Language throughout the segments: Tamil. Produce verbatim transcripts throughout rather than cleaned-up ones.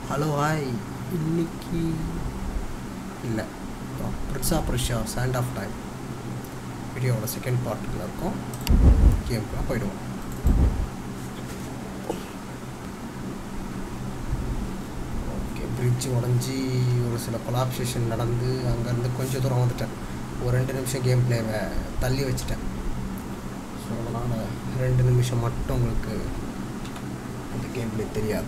Hello hi. இன்னைக்கு இல்லை, prince of Persia sand of time வீடியோவோட செகண்ட் பார்ட்டில் இருக்கும். கேம்க்குலாம் போயிடுவோம். ஓகே, பிரிட்ஜ் உடஞ்சி ஒரு சில கொலாப்சேஷன் நடந்து அங்கேருந்து கொஞ்சம் தூரம் வந்துட்டேன். ஒரு ரெண்டு நிமிஷம் கேம் பிளேவை தள்ளி வச்சுட்டேன். ஸோ அதனால் ரெண்டு நிமிஷம் மட்டும் உங்களுக்கு அந்த கேம் பிளே தெரியாது.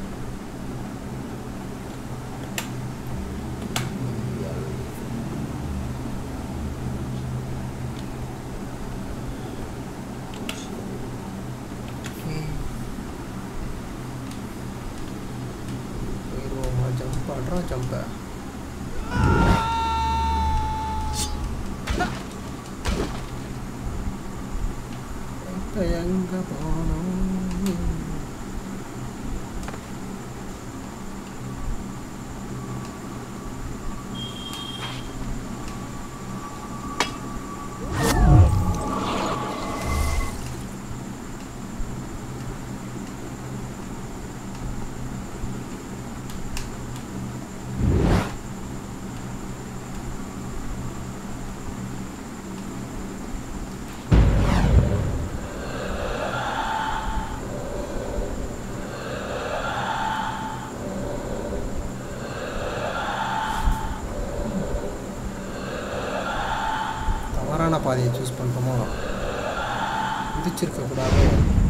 ஜம்ப் பண்ணுறோம். ஜம்பை இப்போ எங்கே போகணும்? தவறான பாதையை சூஸ் பண்ணுறோமோ? மிதிச்சிருக்கக்கூடாது.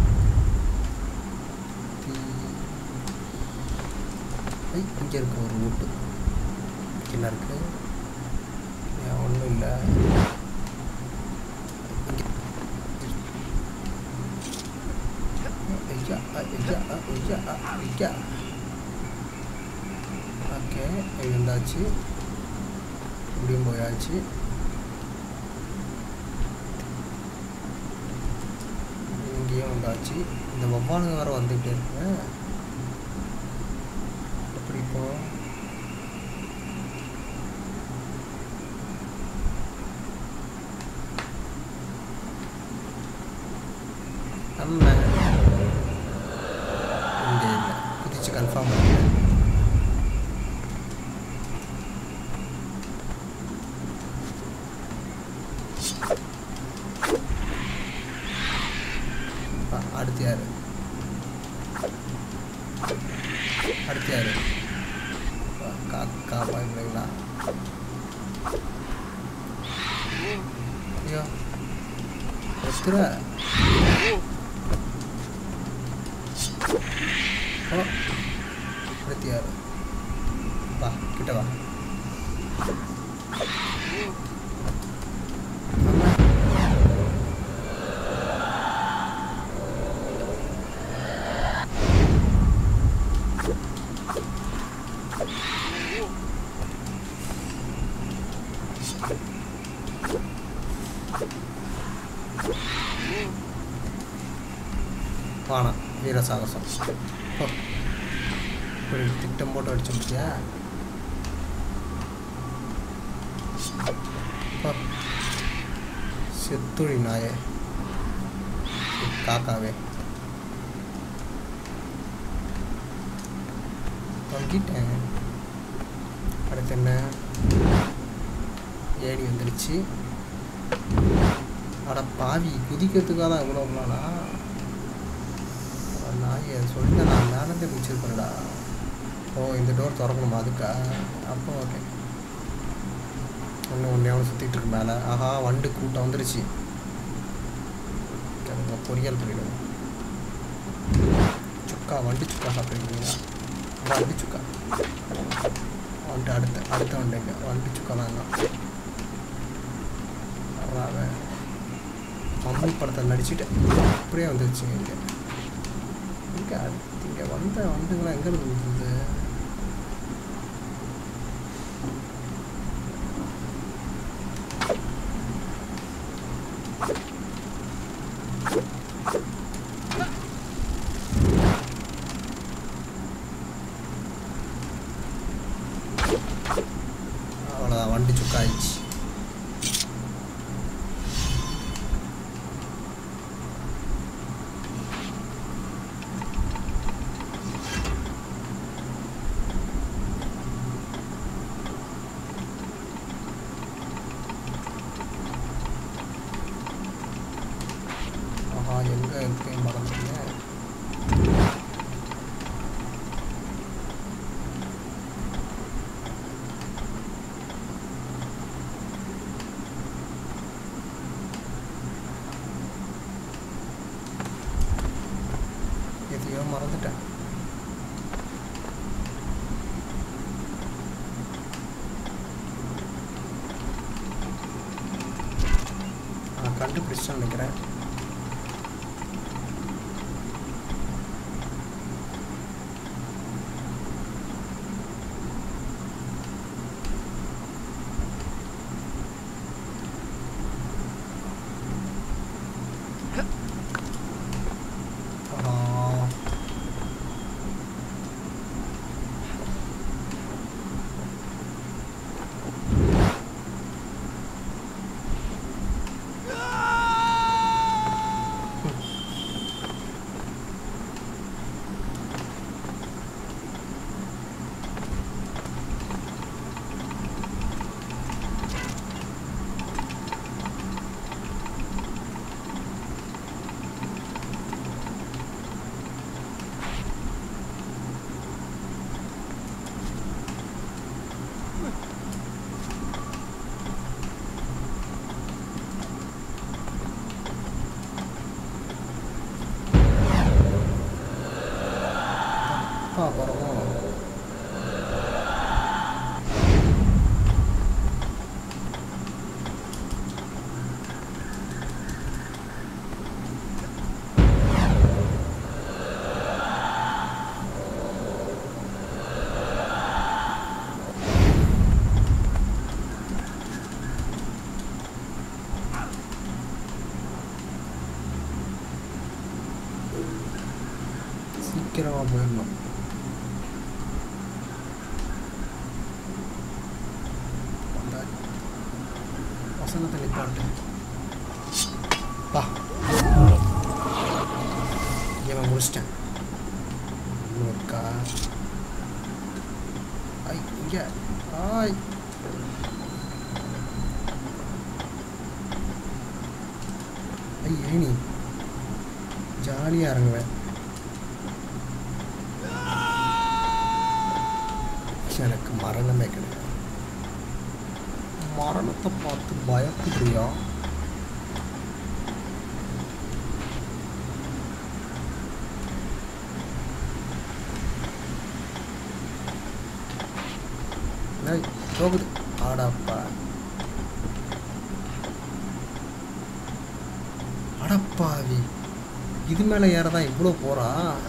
இங்கே இருக்க ஒரு ரூட்டு என்ன இருக்கு? ஒன்றும் இல்லை. ஓகே, இருந்தாச்சு. இப்படியும் போயாச்சு. இங்கேயும் வந்தாச்சு. இந்த வவ்வாலுங்க வேறு வந்துக்கிட்டே இருக்கு. எப்படி இப்போ நம்ம இங்கே இல்லை, குதிச்சு கன்ஃபார்ம் பண்ணி அடுத்து யாரு? அடுத்து யாரு? காக்கா பாய்ங்களா? ஐயோ எத்துற. ஓ, அடுத்து யாரு? வா கிட்ட வா. வானா வீர சாகசம். இப்படி திட்டம் போட்டு அடிச்சு முடிச்சியா? செத்துழி நாயே, காக்காவே தொங்கிட்டேன். அடுத்து என்ன? ஏடி வந்துடுச்சு. அட பாவி, குதிக்கிறதுக்காக தான் இவ்வளோ நாளா? நாயை சொல்லிட்டு நான் மேலேருந்தே குதிச்சிருப்பேன்டா. ஓ, இந்த டோர் திறக்கணுமா? அதுக்கா? அப்போ ஓகே. ஒன்று ஒன்றே ஒன்று சுற்றிட்டு இருக்கு மேலே. ஆஹா, வண்டு கூட்டம் வந்துடுச்சு. பொரியல் பண்ணிடுவோம். சுக்கா, வண்டு சுக்கா சாப்பிடுறீங்களா? வண்டு சுக்கா வந்துட்டு அடுத்த அடுத்த வண்டுங்க. வண்டு சுக்கா தான் அறாவே மம்மி படத்தை நடிச்சுட்டேன். அப்படியே வந்துடுச்சுங்க. இங்கே இங்கே அடுத்து இங்கே வந்த வண்டுங்களாம் எங்கே இருந்தது? அவ்வளோதான், வண்டி சுக்கா ஆயிடுச்சு. மறந்துட்டேன். நான் கண்டுபிடிச்சேன்னு நினைக்கிறேன். சீக்கிரமாக போயிடணும். வசனத்தை நிப்பாட்டு. பா இவன் முடிச்சிட்டேன். இருக்கா ஐ இங்கே ஆய் ஐ ஏனி ஜாலியாக இறங்குவேன். எனக்கு மரணமே கிடையாது. மரணத்தை பார்த்து பயப்படுறியா? போகுது. ஆடாப்பா அடப்பாவி, இது மேலே ஏறதான் இவ்வளோ போறா.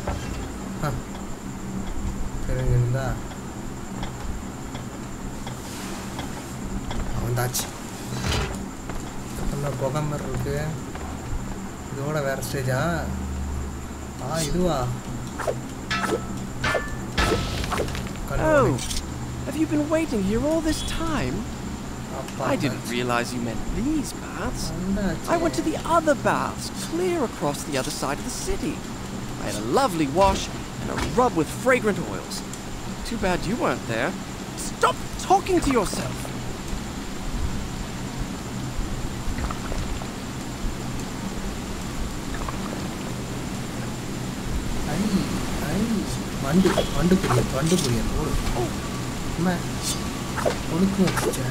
தெரிஞ்சிருந்தா வந்தாச்சு. புகை மாதிரி இருக்கு. இதோட வேற ஸ்டேஜா? ஆ இதுவா? Oh, have you been waiting here all this time? I didn't realize you meant these baths. I went to the other baths, clear across the other side of the city. I had a lovely wash and a rub with fragrant oils. Too bad you weren't there. Stop talking to yourself. வண்டு வண்டு புரியல் வண்டு புரியல் ஓடு அம்மா ஒழுக்கம் வச்சுச்சா.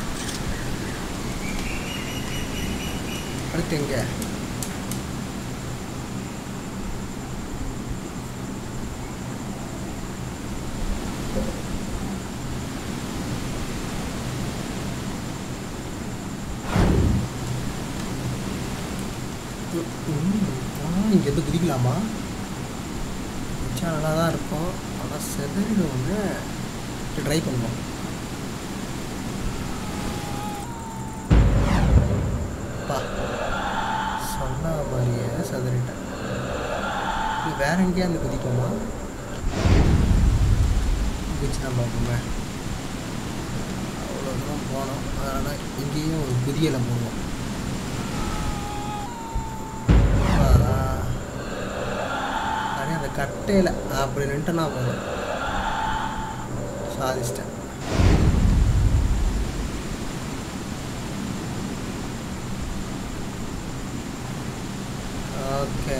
அடுத்து எங்க? இங்கேருந்து குதிக்கலாமா? நல்லா தான் இருக்கும். ஆனால் செதறிடும். ஒன்று ட்ரை பண்ணுவோம். பா சொன்ன மாதிரியே செதறிட்டேன். நீ வேற எங்கேயா அந்த குதிக்குமா? குதிச்சு தான் பார்ப்போமே. அவ்வளோ தூரம் போனோம். அதனால் இங்கேயும் ஒரு குதியலை போடுவோம். கட்டையில் அப்படி நின்ட்டு நான் போகிறேன். சாதிச்சிட்டேன். ஓகே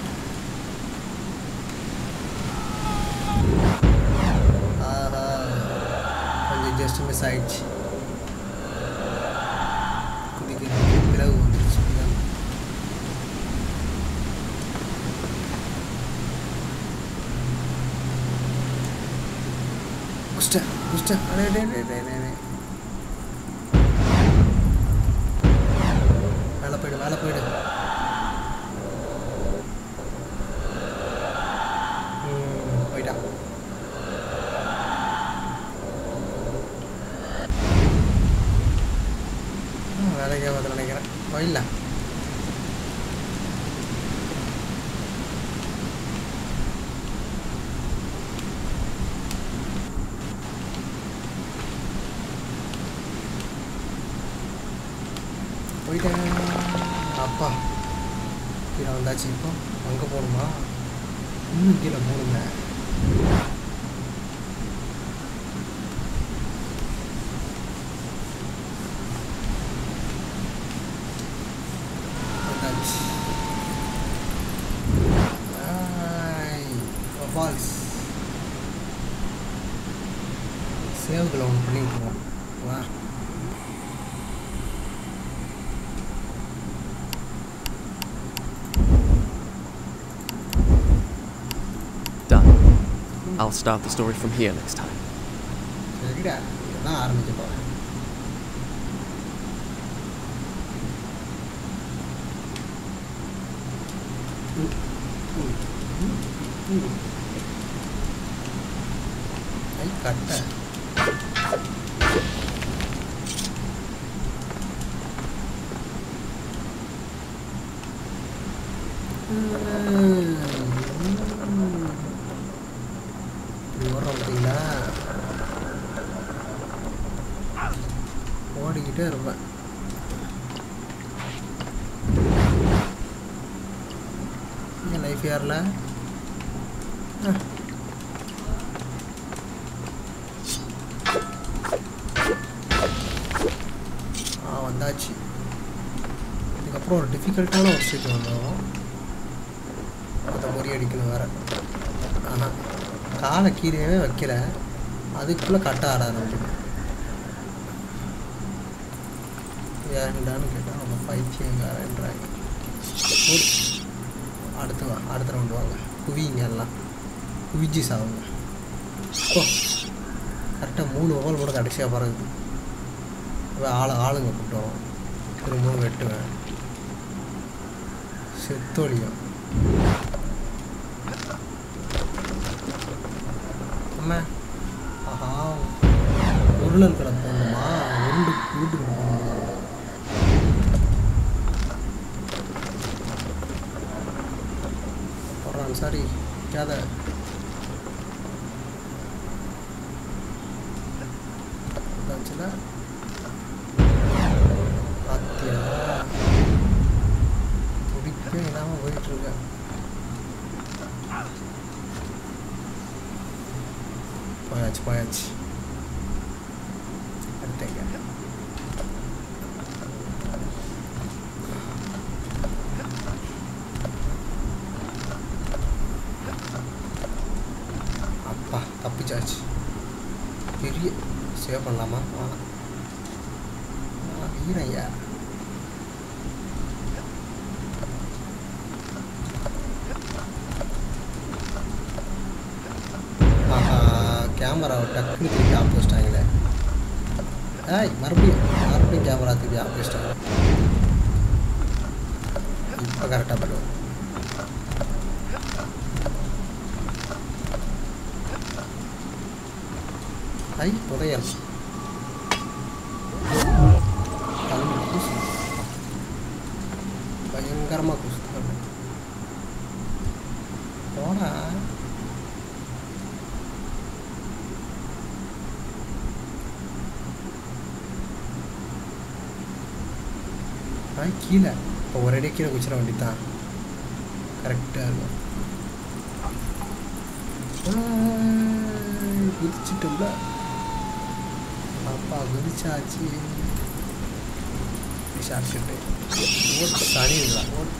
ஆஹா கொஞ்சம் ஜஸ்ட் மிஸ் ஆயிடுச்சு. குதிக்க பிறகு வந்துடுச்சு. புஷ்டேன் புஷ்டேன் அடே டே டே டே டே மேலே போயிடு மேலே போயிடு ம் போயிட்டா வேலைக்கே வந்து நினைக்கிறேன் போயிடல போயிட்டேன் அப்பா கீழே வந்தாச்சு இப்போ அங்கே போகணுமா இன்னும் கீழே போகணுங்க வந்தாச்சு பால்ஸ் சேவுகளை ஒன்று பண்ணி விட்டுருவோம் வா I'll start the story from here next time. சரிடா நான் ஆரம்பிக்க போகிறேன் ஐ கட்ட பார்த்தீங்களா ஓடிக்கிட்டே இருப்பேன் என் லைஃப் யாரில் ஆ வந்தாச்சு இதுக்கப்புறம் ஒரு டிஃபிகல்ட்டான ஒரு ஸ்டேஜ் வந்தோம் அதை முறியடிக்கணும் வேறு ஆனால் காலை கீழே வைக்கல அதுக்குள்ளே கட்ட ஆட ஆரம்பிச்சு ஏன்டான்னு கேட்டால் அவங்க பைத்தியங்காரன்றாங்க அடுத்து வா அடுத்த ரவுண்டு வாங்க குவிங்க எல்லாம் குவிஜி சாவுங்க ஓ கரெக்டாக மூணு ஓவல் கூட கடைசியாக பறகுது ஆளை ஆளுங்க கூப்பிட்டோம் திரும்பவும் வெட்டுவேன் செத்தோழியும் அம்மா ஆஹா உருளல் கடை போடணுமா உருண்டு வீட்டுக்கு போகணும் போடுறான் சாரி கேத வச்சுல பாத்தியா துடிக்கவே இல்லாமல் போயிட்டுருக்கேன் போயாச்சு போயாச்சு அடுத்தங்க அப்பா தப்பிச்சாச்சு பெரிய சேவ் பண்ணலாமா வீரையா கேமராவை டக்குனு திருப்பி ஆஃப் வச்சிட்டாங்களே ஏய் மறுபடியும் மறுபடியும் கேமரா திருப்பி ஆஃப் வச்சிட்டாங்க இப்போ கரெக்டாக பண்ணுவோம் ஐ புதையல் பயங்கரமாக குசுத்தாங்க போடா கீழே இப்போ ஒரு அடி கீழே குச்சிட வேண்டி தான் கரெக்டாக இருக்கும் குதிச்சுட்டோம்ல அப்பா குதிச்சாச்சு ஷார்ட்கட்டு ஓட்டு சனிங்களா ஓட்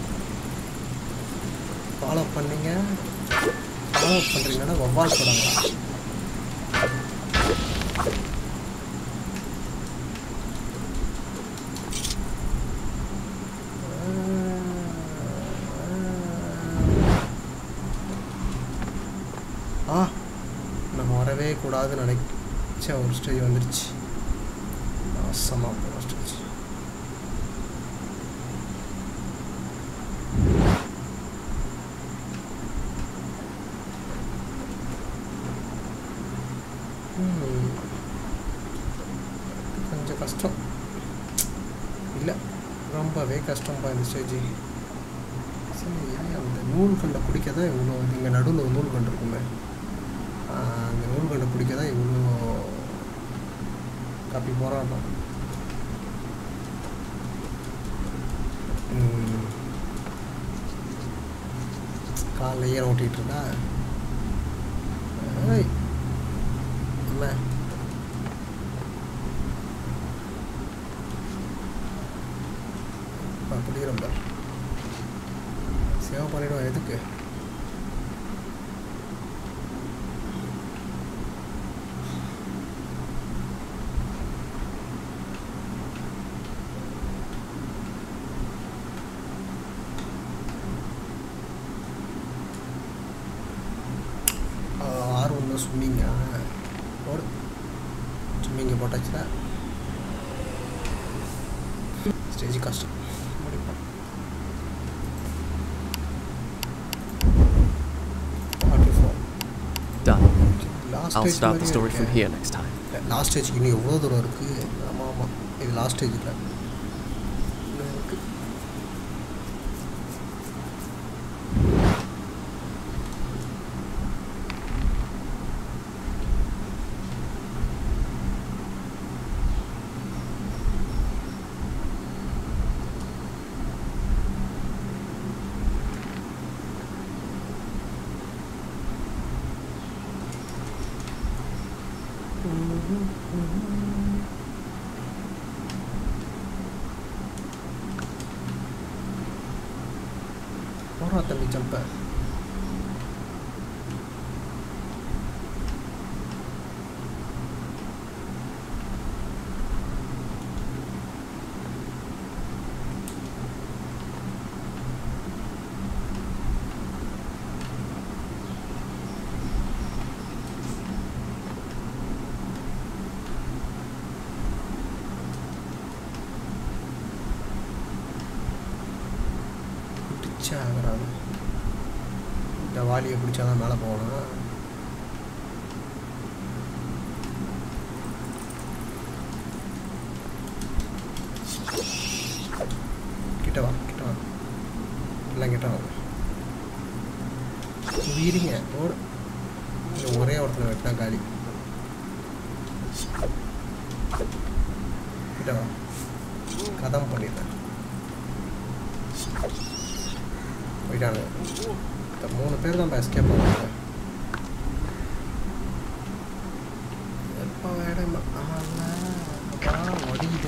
ஃபாலோ பண்ணிங்க ஃபாலோ பண்ணுறீங்கன்னா வவ்வால் போடாங்களா ஆ நம்ம வரவே கூடாதுன்னு நினைக்க சரி ஒரு ஸ்டேஜ் வந்துருச்சு அவசரமாக போகிற ஸ்டேஜ் கொஞ்சம் கஷ்டம் இல்லை ரொம்பவே கஷ்டம்பா இந்த ஸ்டேஜ் சரி அந்த நூல் கண்டை பிடிக்க தான் இவ்வளோ இங்கே நடுவில் ஒரு நூல் கண்டு இருக்குமே அந்த நூல் கண்டை பிடிக்க தான் இவ்வளோ காப்பி போராட்டம் காலைல ஈரம் ஓட்டிகிட்டு இருக்கா ஏய் என்ன அப்படி ரொம்ப சேவ் பண்ணிவிடுவோம் எதுக்கு ஆறு ஒன்று ஸ்விம்மிங்க போடு ஸ்விம்மிங்க போட்டாச்சுன்னா ஸ்டேஜ் கஷ்டம் முடிப்போம் Done. I'll start the story from here next time. Last stage இன்னும் எவ்வளோ தூரம் இருக்குது ஆமாம் ஆமாம் இது லாஸ்ட் ஸ்டேஜ் இல்லை இருக்குது போகிறா தம்பி ஜம்ப ஆகிறாங்க இந்த வாலியை பிடிச்சாதான் மேலே போகணும் கிட்ட வா கிட்ட வா எல்லாம் கிட்ட வாங்க வீரிங்க ஓடு ஒரே ஒருத்தனை வெட்டினா காலி கிட்ட வா கதம் பண்ணிடுறேன் போயிட்டாங்க இந்த மூணு பேர் தான் எஸ்கேப் பண்ணுவாங்க எப்போ வேடம் அப்பா ஒடித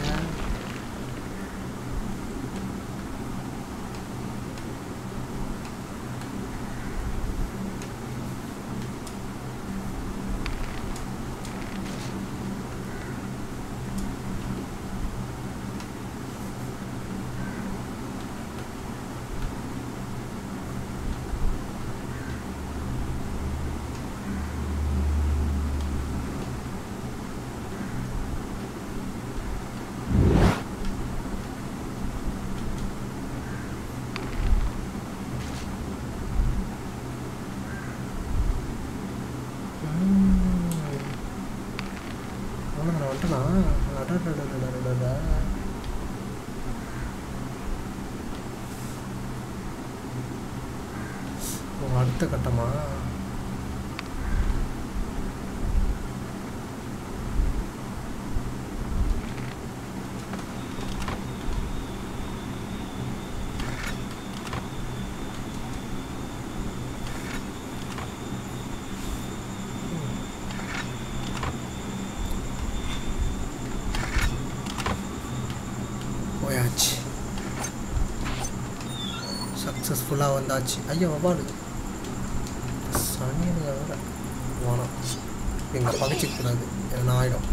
அடுத்த கட்டமா போயாச்சு சக்ஸஸ்ஃபுல்லாக வந்தாச்சு ஐயோ வபாடு சனியனை வேற போனோம் எங்களை பகைச்சிக்கூடாது என்ன ஆகிடும்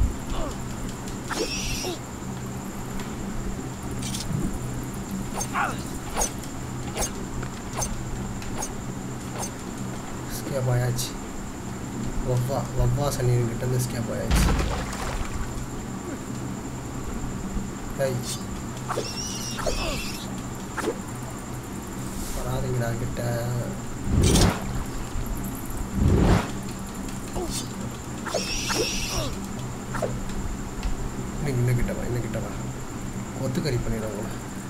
ஸ்கேப் ஆயாச்சு வவ்வா வவ்வா சனியன்கிட்ட இருந்து எஸ்கேப் ஆயாச்சு. வராதுங்கடா கிட்ட. இன்னைக்கு இன்னும் கிட்ட வா இன்னும் கிட்ட வா ஒத்துக்கறி பண்ணிடுவாங்கள.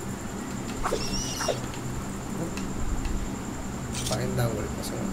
பயந்தாங்க பசங்க.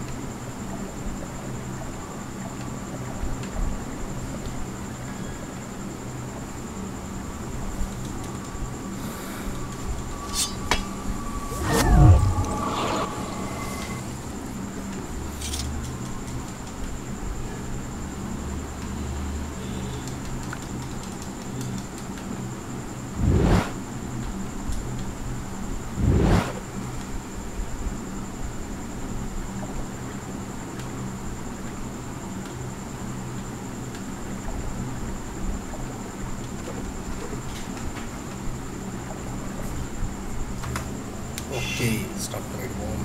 ஓகே ஸ்டார்ட் பண்ணிடுவோம்.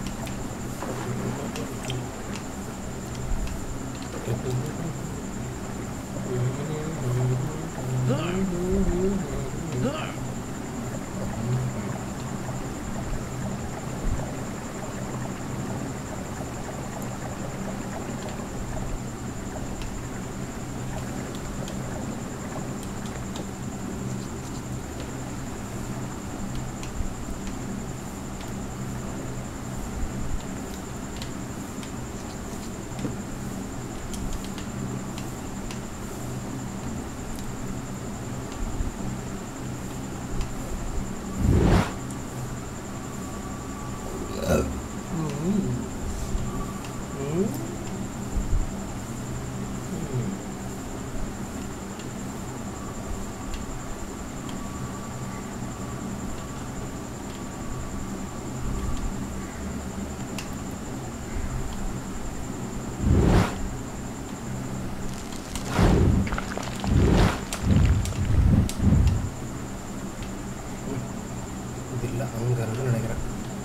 அங்கே இருந்து நினைக்கிறேன்.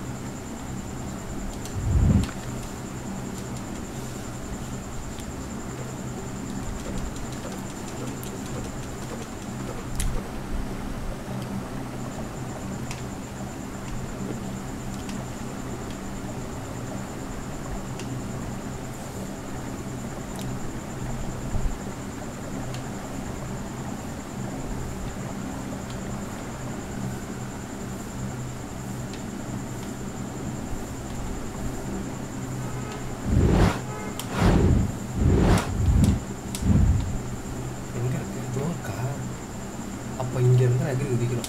அப்போ இங்கேருந்து அகில் குதிக்கணும்.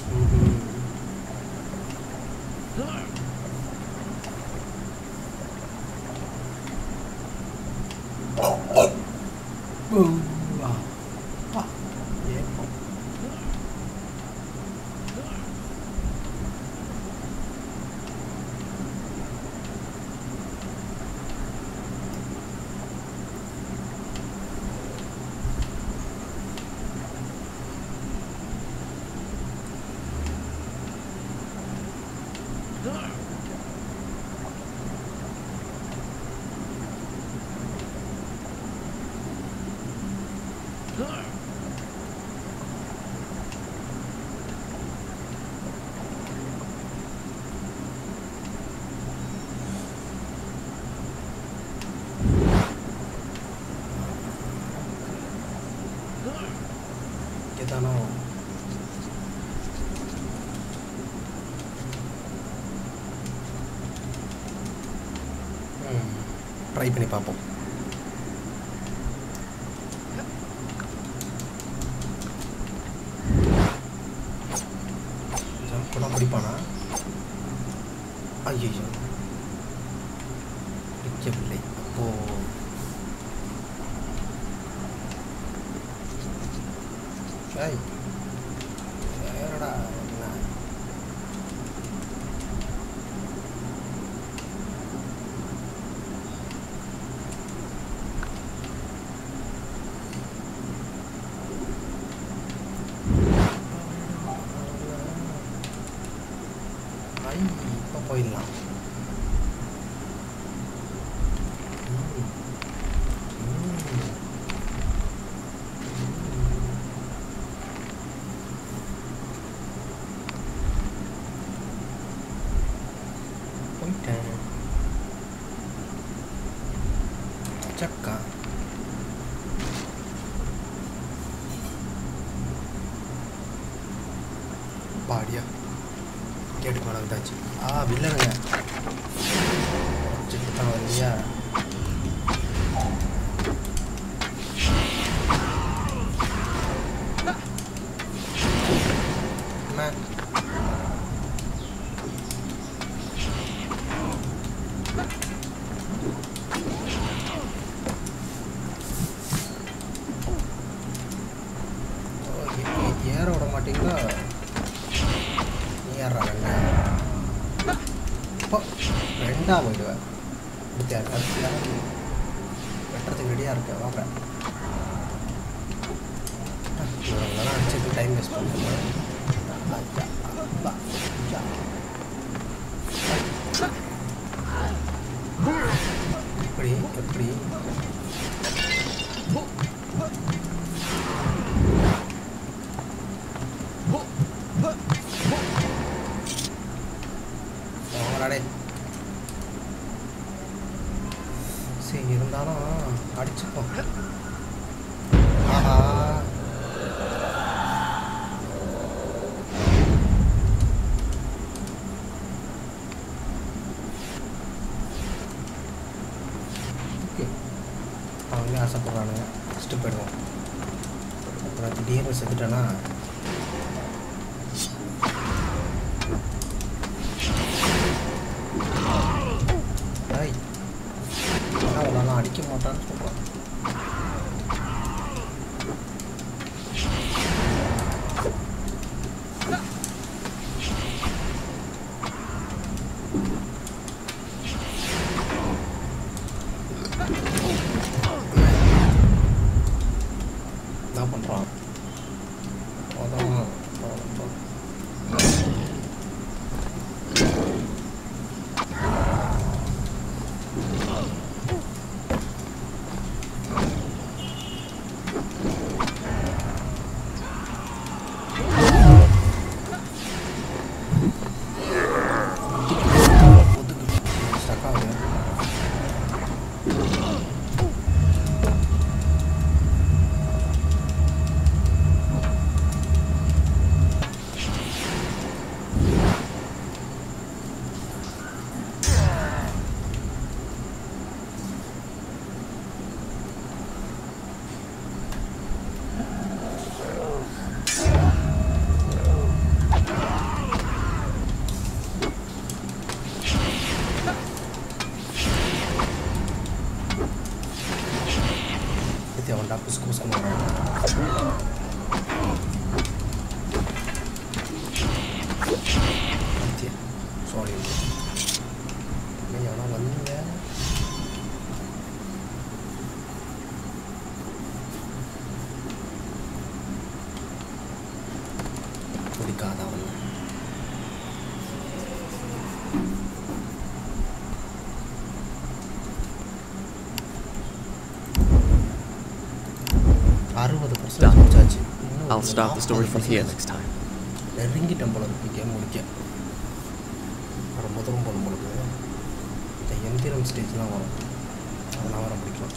ட்ரை பண்ணி பார்ப்போம். ஜம்ப் கூட முடிப்பானா? ஐயோ பிடிக்கவில்லை. அப்போ ஐய் வேறடா என்ன இப்போ போயிடலாம். ம் அப்பாடியா கேட்டு வளர்ந்தாச்சு. ஆ வில்லனுங்க சிக்கிட்டான் இல்லையா? ஏற விட மாட்டீங்களா? நீ ஏறா இப்போ ரெண்டாக போயிடுவேன். முடிச்சா கடைசியாக வெட்டுறதுக்கு ரெடியாக இருக்கேன். வாங்க இவங்கெல்லாம் அடிச்சதுக்கு டைம் வேஸ்ட் பண்ணுவேன். எப்படி எப்படி சரி இருந்தாலும் அடிச்சுப்போம். ஆஹா ஓகே அவங்களே ஆசைப்படுறானுங்க. ஃபஸ்ட்டு போயிடுவோம். அப்புறம் திடீர்னு செத்துட்டேன்னா அவளெல்லாம் அடிக்க மாட்டான்னு சொல்கிறான். என்ன பண்ணுறான்? அதான் அவன்டா புசு புசு சாரி எவனா வந்தீங்க? பிடிக்காத அவன் அறுபது பர்சன்ட் முடிச்சாச்சு. I'll start the story from here next time. நெருங்கிட்டேன் போல இருக்கு கேம் முடிக்க. ரொம்ப தூரம் போகணும் போல இருக்கு. இந்த எந்திரம் ஸ்டேஜ்லாம் வரும், அதெல்லாம் வர பிடிக்கும்.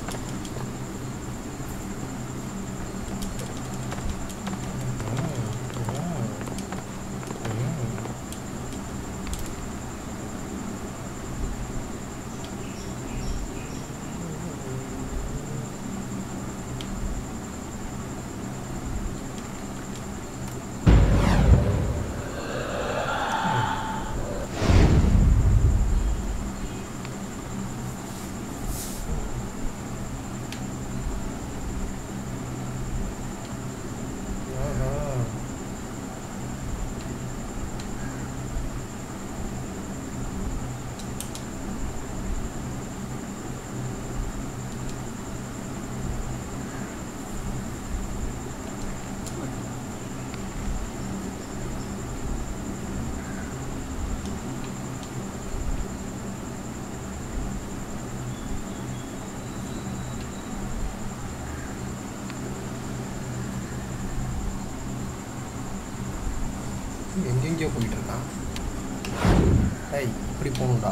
எங்கெங்கேயோ போயிட்டு இருக்கான். ஏய் இப்படி போகணும்டா.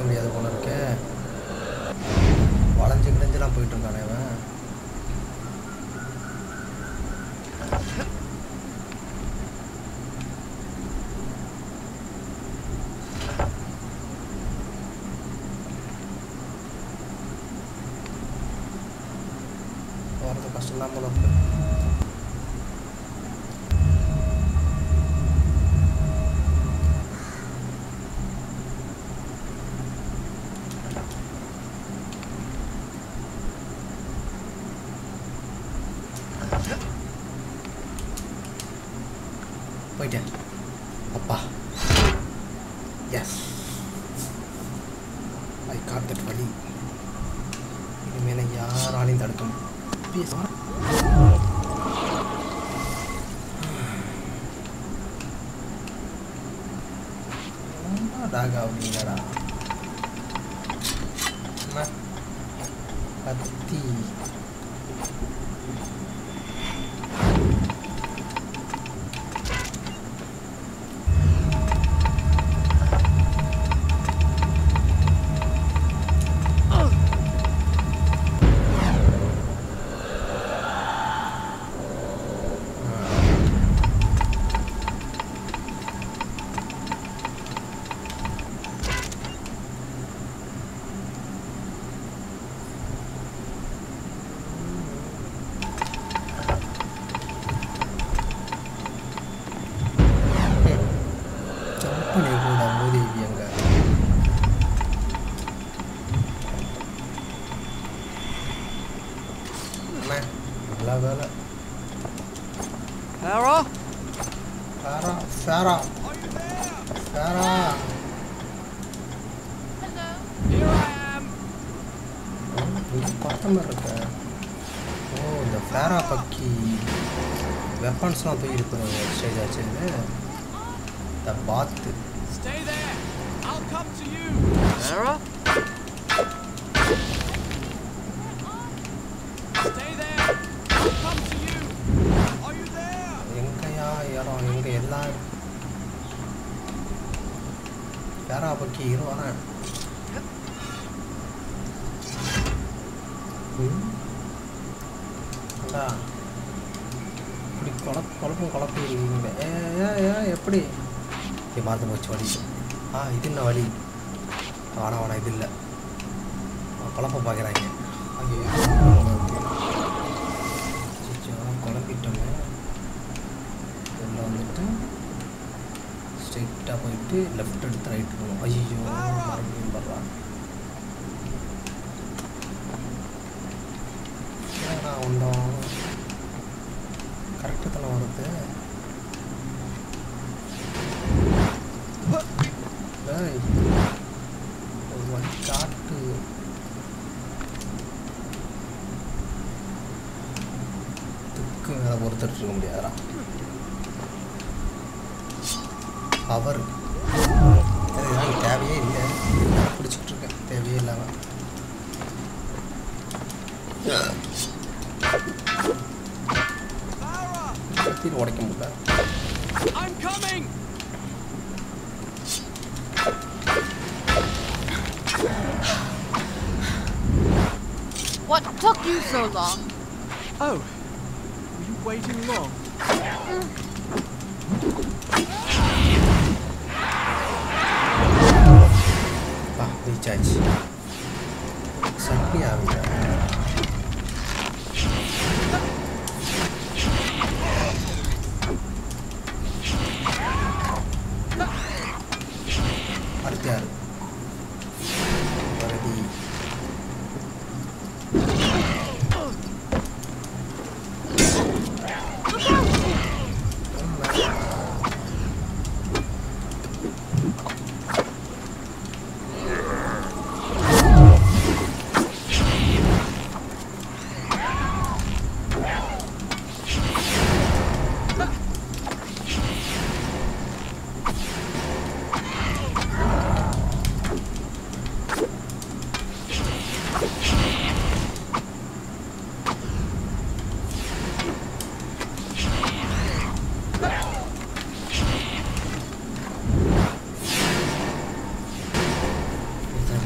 முடியாது போல இருக்கே. வளைஞ்சு கிடஞ்செல்லாம் போயிட்டு இருக்கானே இவன். போகிறது கஷ்டம் தான் போல இருக்கு. போயிட்டேன். அப்பா எஸ் ஐ காட் தட் வழி. இனிமேல் யாராலையும் தடுக்க முடியும். டாக் ஆகுங்களா கத்தி. Farah? Farah, Farah. Farah. Hello. Here I am. இங்கே பார்த்த மாதிரி இருக்க. ஓ, இந்த ஃபேரா பக்கி வெப்பன்ஸ்லாம் போய் இருக்கிற ஸ்டேஜ் ஆச்சு. இந்த பாத்து. Stay there. I'll come to you. Farah? Stay there. I'll come to you. Are you there? எங்கயா யாரும் எங்க எல்லாம் ஃபேரா பக்கி இருவானே. அண்டா இப்படி குழப்ப குழப்பம் குழப்பி இருக்கீங்க. ஏ ஏ ஏ எப்படி ஏ மறந்து போச்சு வழி. ஆ இது என்ன வழி? ஆனா ஆனா இது இல்லை. குழப்பம் பார்க்குறாங்க. ஐயோ குழப்பிட்டோமே. இதில் வந்துட்டு ஸ்ட்ரெயிட்டாக போயிட்டு லெஃப்ட் எடுத்து ரைட்டு போகணும். ஐயோ மறுபடியும் படுறான். ஏன்னா ஒன்றும் கரெக்டு தானே வருது. ஒரு வழி காட்டு. துக்கு மேலே பொறுத்துட்டு இருக்க முடியாதா? பவர் எனக்கு தேவையே இல்லை. பிடிச்சிக்கிட்டு இருக்கேன் தேவையே இல்லாமல். கத்தியில் உடைக்க முடியல. What took you so long? Oh, were you waiting long? Ah, recharge. Sampai habis. Artiar. Berarti.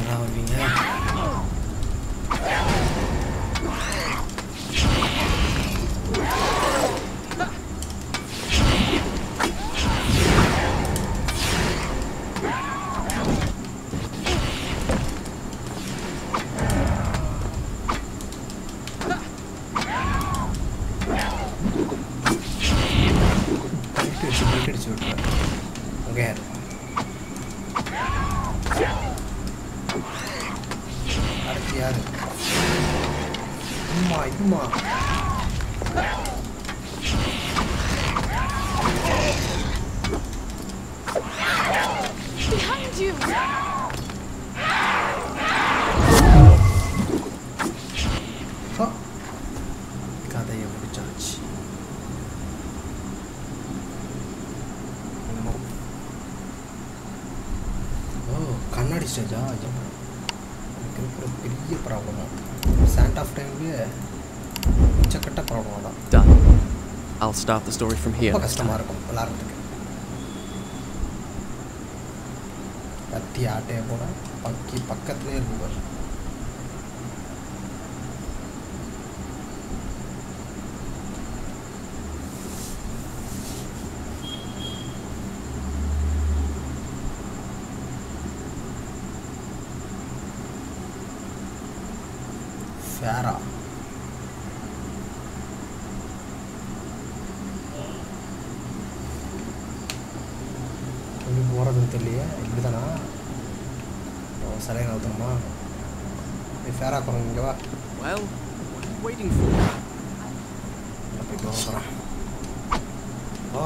எப்படா வருவீங்க? Behind you! கதையை முடிச்சாச்சு. ஓ கண்ணாடி ஸ்டேஜா? எனக்கு இருக்கிற பெரிய ப்ராப்ளமா சாண்ட் ஆஃப் டைம்லேயே உச்சக்கட்ட ப்ராப்ளம் தான். Done. I'll start the story from here. ரொம்ப கஷ்டமாக இருக்கும் விளாட்றதுக்கு. கத்தி ஆட்டையை போட பக்கி பக்கத்துலேயே இருக்குவார். ஃபேரா எப்படி போகிறதுன்னு தெரியலையே. இப்படி தானா சரியாக நவுத்தணுமா? ஃபேரா போகிறோம். இங்கே வா. Well, what are you waiting for? போயிட்டு வர போகிறேன். ஓ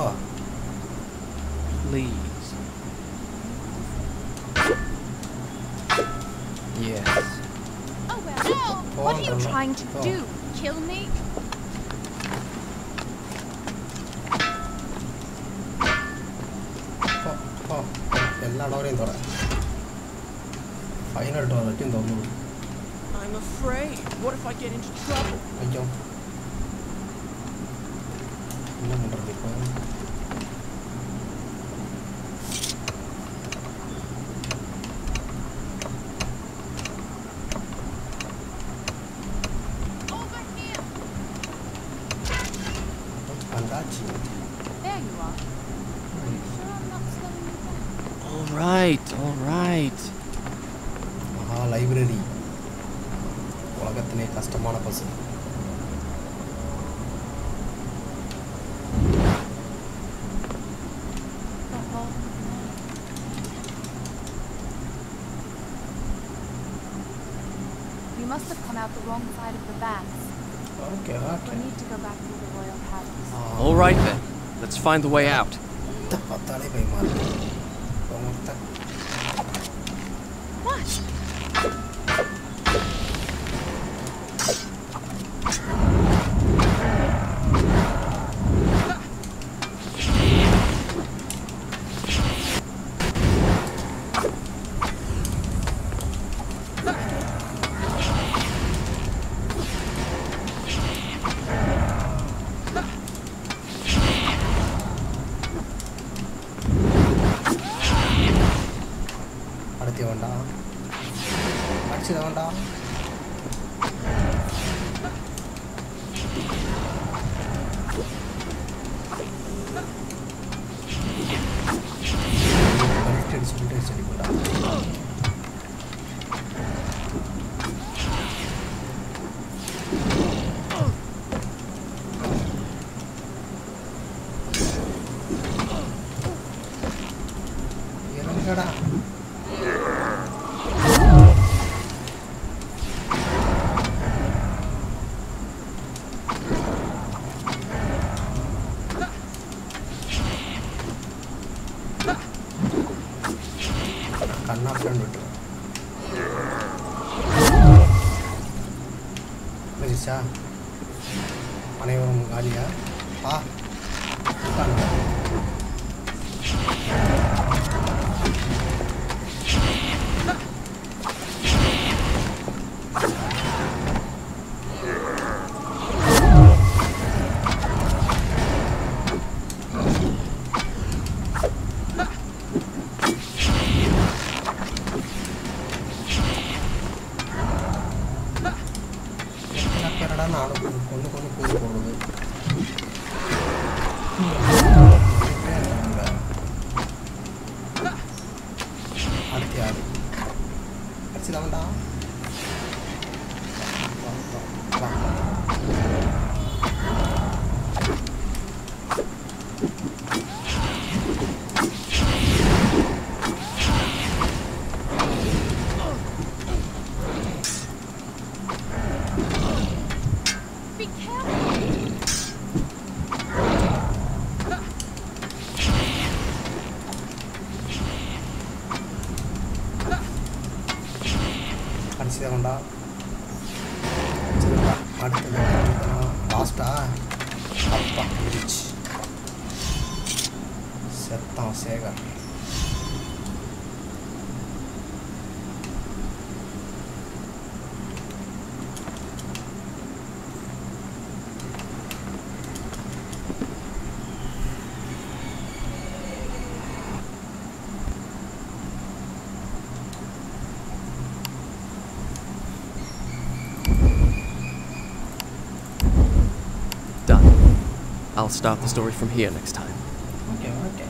Please. Yes. Oh well. No! What are you trying to do? Kill me? எல்லா டோரையும் தோற ஃபைனல் டோர் வரைக்கும் தோணும். I'm afraid. What if I get into trouble? ஐயோ என்ன பண்ணுறது இப்போ? வந்தாச்சு. There you are. Are you sure I'm not slowing you down? All right, all right. மகா லைப்ரரி உலகத்திலே கஷ்டமான பசு. You must have come out the wrong side of the baths. Okay okay. We need to go back through the royal palace. All right then. Let's find the way out. பார்த்தாலே பயமா இருக்கு. What? அடுத்து வேண்டாம் அடிச்சத வேண்டாம். அடிச்சு விட்டு சரி போடா. இறங்கடா. கண்ணா ஃப்ரெண்ட் விட்டு மதிச்சா அனைவரும் காலியா? ஆ உட்காருங்க. அடுத்து யாரு அடிச்சுதான்டா வா அடிச்சுதான்டா சரிடா அடுத்தது லாஸ்டா அப்பா முடிச்சு செத்தான் Sekar I'll start the story from here next time. Okay, okay.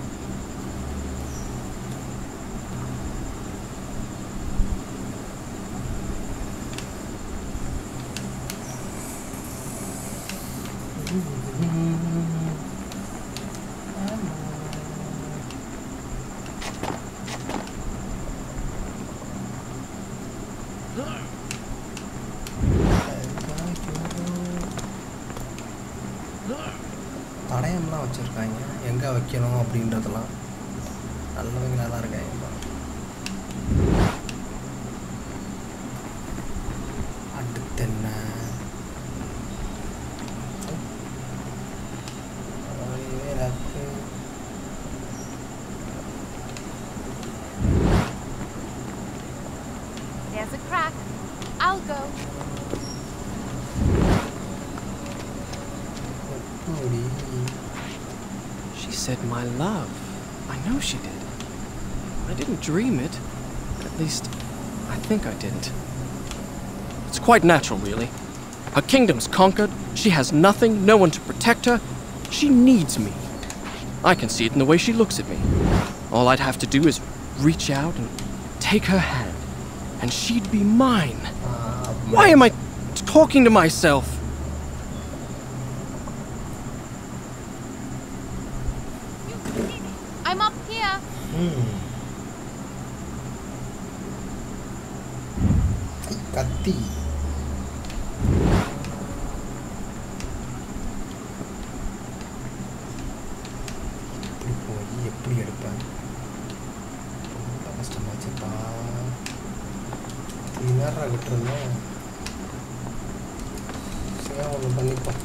தடயம்லாம் வச்சுருக்காங்க எங்கே வைக்கணும் அப்படின்றதெல்லாம் நல்லவங்களாக தான் இருக்காங்க அடுத்து என்ன There's a crack. I'll go. She said my love. I know she did. I didn't dream it. At least, I think I didn't. It's quite natural, really. Her kingdom's conquered, she has nothing, no one to protect her. She needs me. I can see it in the way she looks at me. All I'd have to do is reach out and take her hand, and she'd be mine. Uh, Why am I talking to myself? I'm up here. Hmm. கத்தி இப்படி போய் எப்படி எடுப்பேன் ரொம்ப கஷ்டமாச்சுப்பா இது நேரம் விட்டுருந்தோம் சரி ஒன்று பண்ணிப்போம்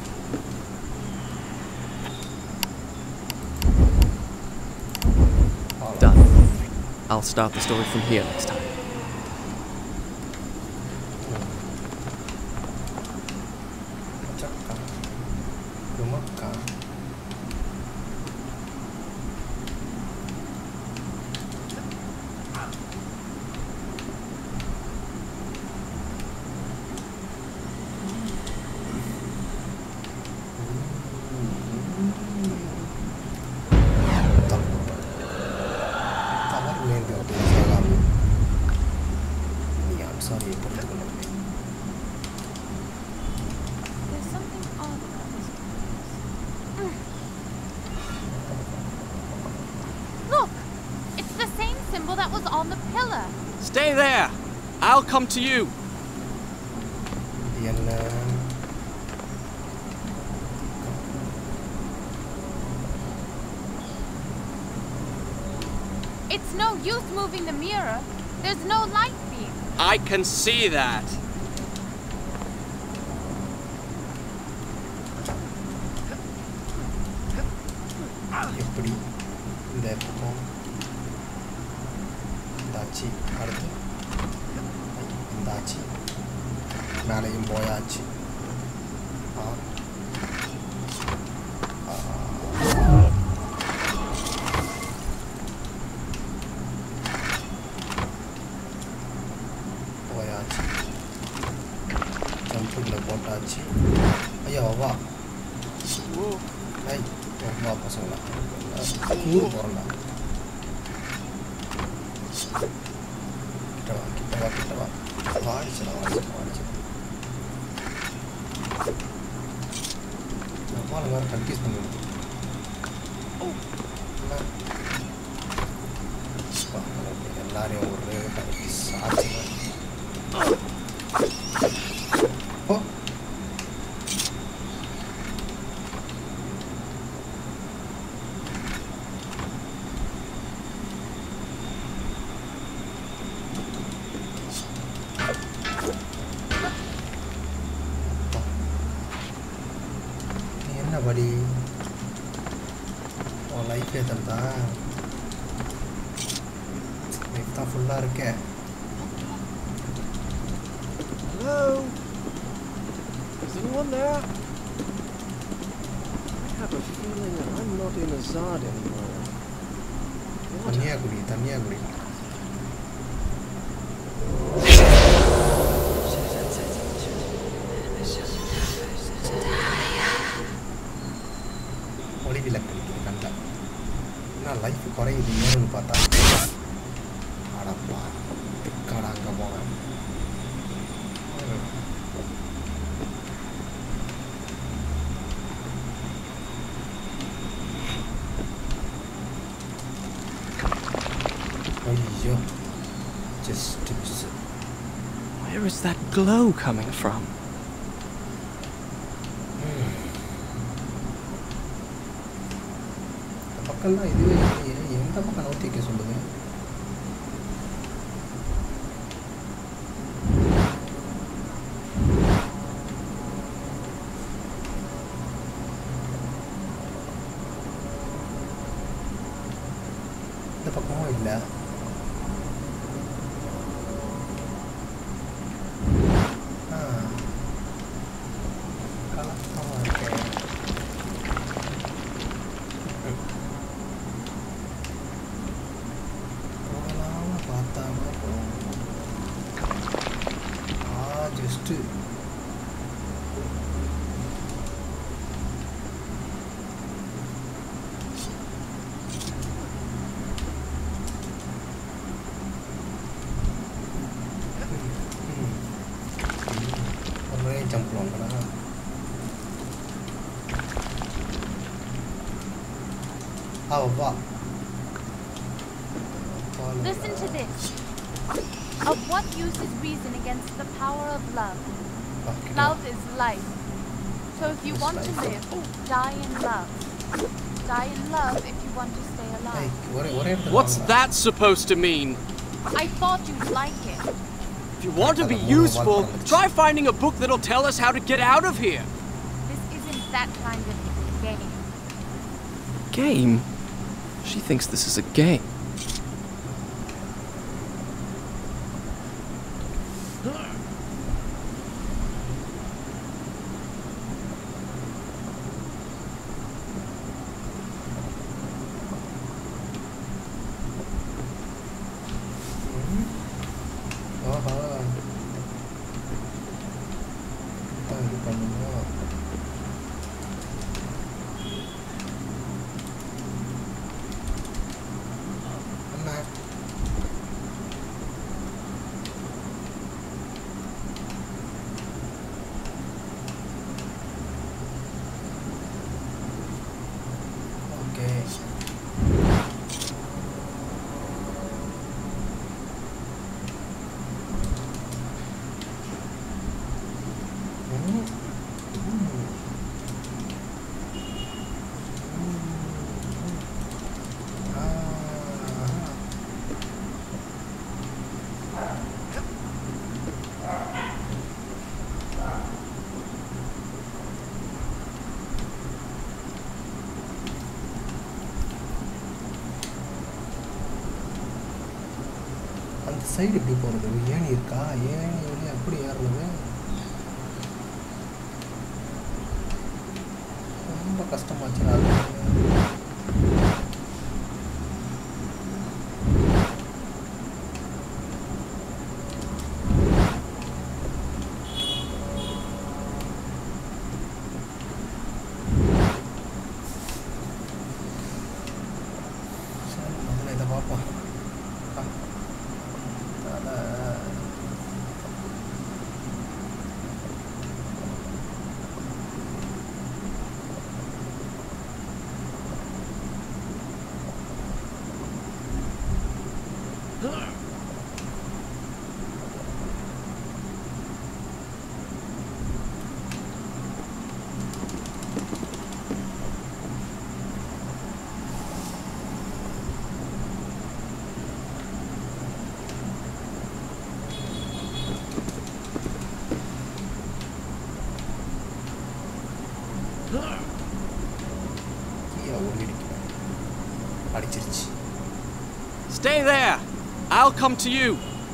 Done. I'll start the story from here next time. There's something odd about this place. Look! It's the same symbol that was on the pillar. Stay there! I'll come to you! என்ன It's no use moving the mirror. There's no light beam. I can see that. எப்படி இந்த பக்கம் இந்த ஆச்சு அடுத்து இந்த ஆச்சு மேலேயும் போயாச்சு ஆ போயாச்சு ஜம்புக்குள்ள போட்டாச்சு ஐயா வா ஐய் வா பசங்களா ஊர் போகிறேன்டா கிட்ட வா கிட்ட வா கிட்ட வா வாடிச்சடா வாடிச்சடா வாடிச்சடா நம்மளால வேறு கன்ஃபியூஸ் பண்ணிடுது எல்லாரையும் ஒரு சாட்சி ஓ என்ன படி உன் லைஃப் ஏத்தா லைஃப் தான் ஃபுல்லாக இருக்கே. Hello? Is anyone there? I have a feeling that I'm not in Azad anymore. தண்ணியா குடி தண்ணியா குடி ஒளி விளக்கு கண்டா என்ன லைஃப் குறையுது ஏன்னு பார்த்தா அடப்பா கடை அங்கே போனேன். ஐயோ just miss. Where is that glow coming from? இந்த பக்கம்லாம் இதுவே இல்லையே, எந்த பக்கம் நோத்தி வைக்க சொல்லுது? இந்த பக்கமும் இல்லை. ஜஸ்ட்டு ஒரே ஜம்ப் வாங்கலாம். ஆ வா. Listen to this. Of what use is reason against the power of love? Love is life. So if you want to live, die in love. Die in love if you want to stay alive. What's that supposed to mean? I thought you'd like it. If you want to be useful, try finding a book that'll tell us how to get out of here. This isn't that kind of game. Game? She thinks this is a game. அந்த சைடு எப்படி போகிறது? ஏணி இருக்கா? ஏணி வழி அப்படி ஏறணுது. ரொம்ப கஷ்டமாச்சுடா. சரி முதல்ல இதை பார்ப்போம். I'll come to you.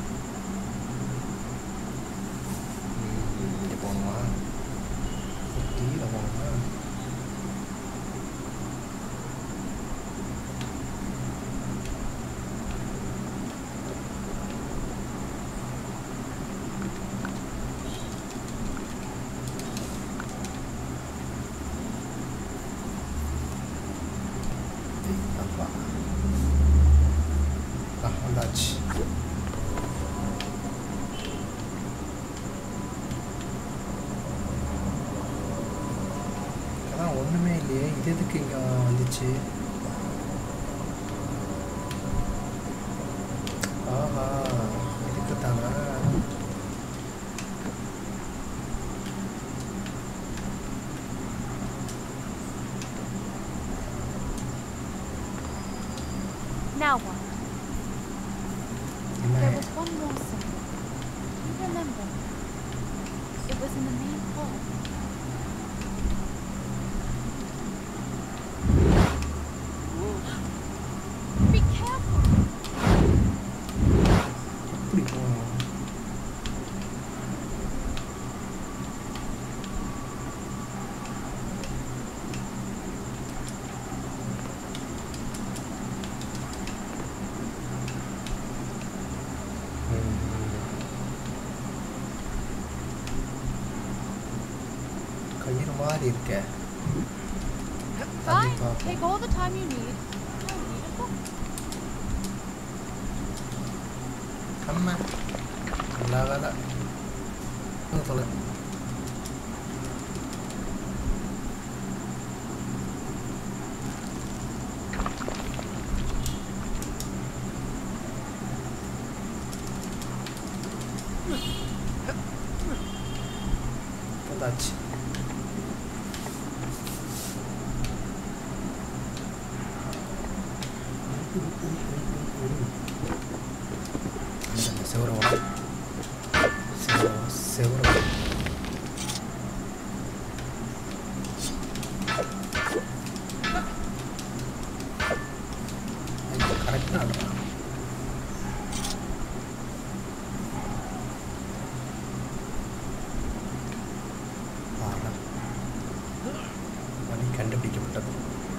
இங்கே போகணுமா? கீழே போகணுமா? வந்தாச்சு. அதான் ஒன்றுமே இல்லையே, இது எதுக்கு இங்கே வந்துச்சு? ஆஹா, இதுக்கு தானா? Now what? There was one more symbol. You remember? It was in the main hall. Be careful. கயிறு மாதிரி இருக்கே. Fine. Take all the time you need. I need a book. அம்மா நல்ல வேலை. சொல்ல வந்தாச்சு. செவரவா செவரவா செவரவா கரெக்டாக ஆடுறான். வழி கண்டுபிடிக்கப்பட்டது.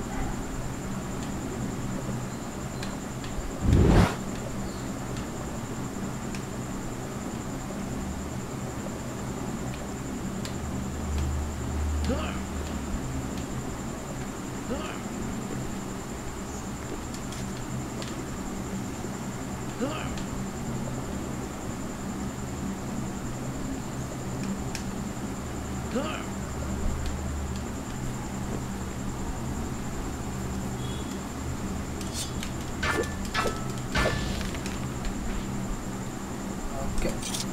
ஓகே,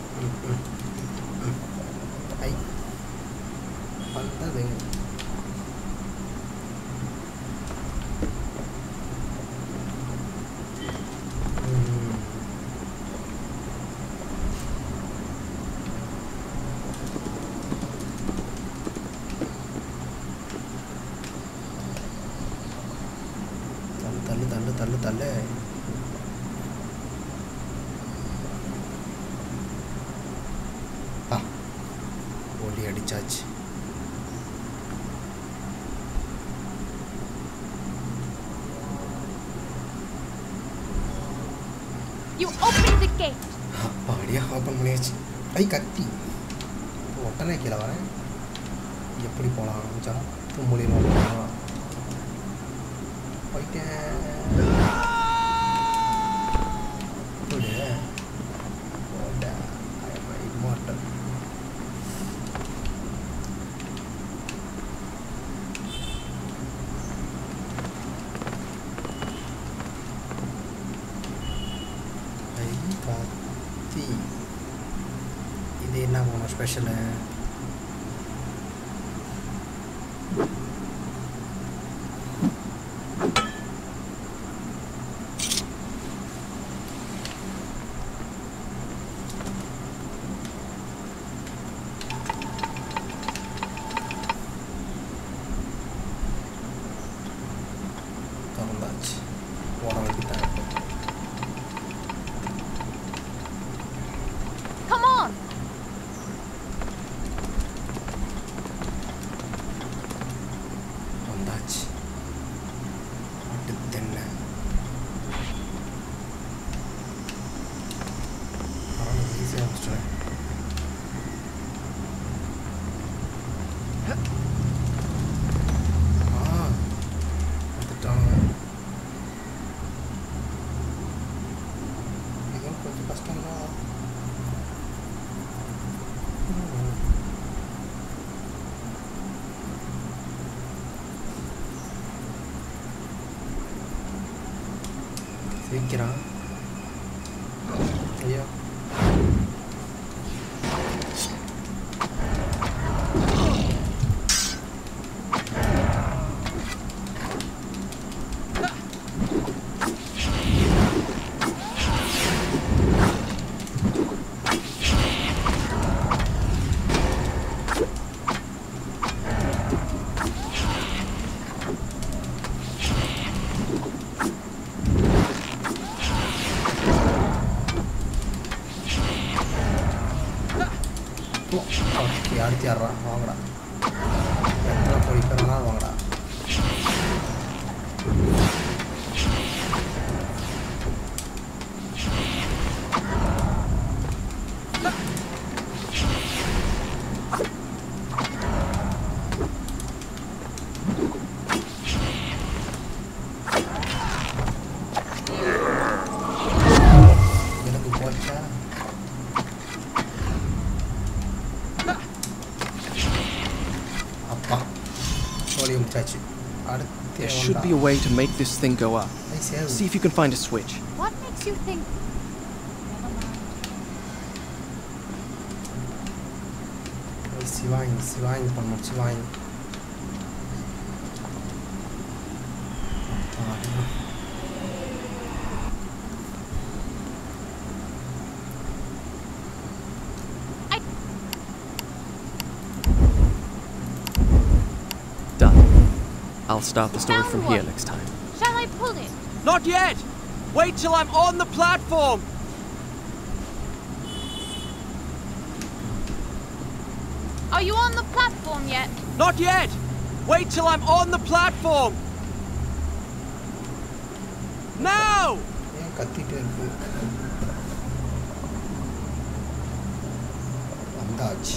ஐ வந்தது. தள்ளு தள்ளு தள்ளு தள்ளு. ஆ ஓடி அடிச்சாச்சு. You opened the gate. அப்படியே ஓப்பன் பண்ணியாச்சு. ஐ கத்தி ஒட்டனே கீழே வரேன். எப்படி போகலாம்? ஜம்ப் மூலியமாக போகலாம். போயிட்டேன். இம்மார்டல். ஐ கத்தி. இது என்ன போகணும் ஸ்பெஷலு? திறந்தாச்சு. போட வேண்டியதான். ஈஸியாக முடிச்சிடுறேன். ஆ வந்துட்டாங்க. இதுவும் கொஞ்சம் கஷ்டம்தான். சீக்கிரம் ஐயா ஓகே அடுத்து யாரா வாங்கடா எத்தனை பொறிக்கிறனா வாங்கடா. எனக்கு போச்சா There should be a way to make this thing go up. See if you can find a switch. What makes you think? Sivine, Sivine, பண்ணு Sivine. I'll start the story from here next time. Shall I pull it? Not yet! Wait till I'm on the platform! Are you on the platform yet? Not yet! Wait till I'm on the platform! Now! கத்திட்டே இருக்கு. வந்தாச்சு.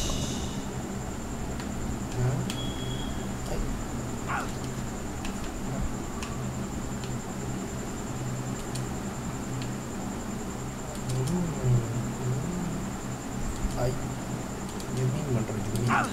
ஐ ஜூமிங் பண்ணுறேன் ஜூமிங்.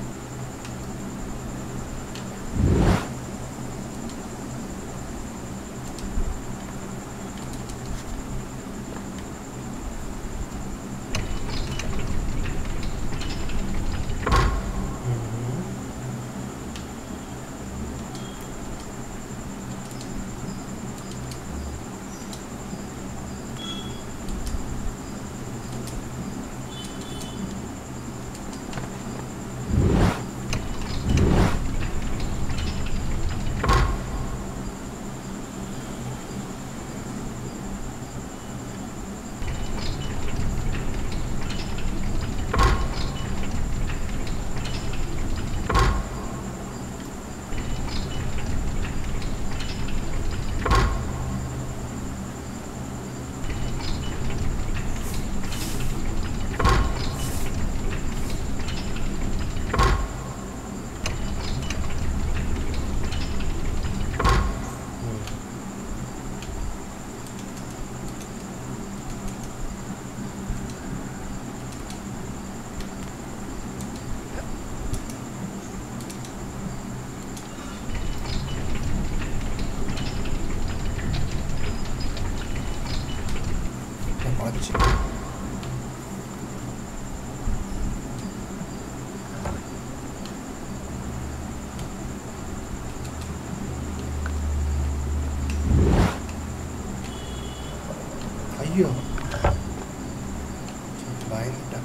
ஐயோ பயந்துட்டேன்.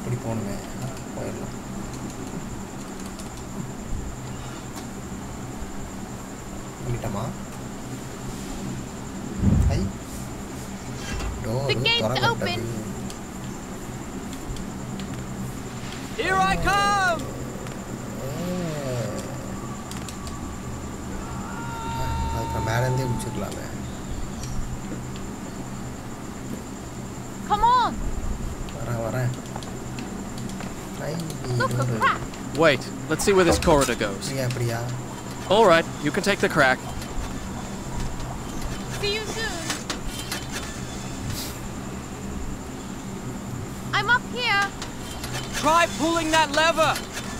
இப்படி போகணுமே, போயிடலாம். பண்ணிட்டோமா? ஐ டோர் திறக்கப்பட்டது. Here I come. அதுக்கு மேலே இருந்தே முடிச்சுக்கலாமே. Come on. வரேன் வரேன். Look, a crack. Wait, let's see where this corridor goes. அப்படியா அப்படியா? All right, you can take the crack. See you soon. I'm up here. Try pulling that lever.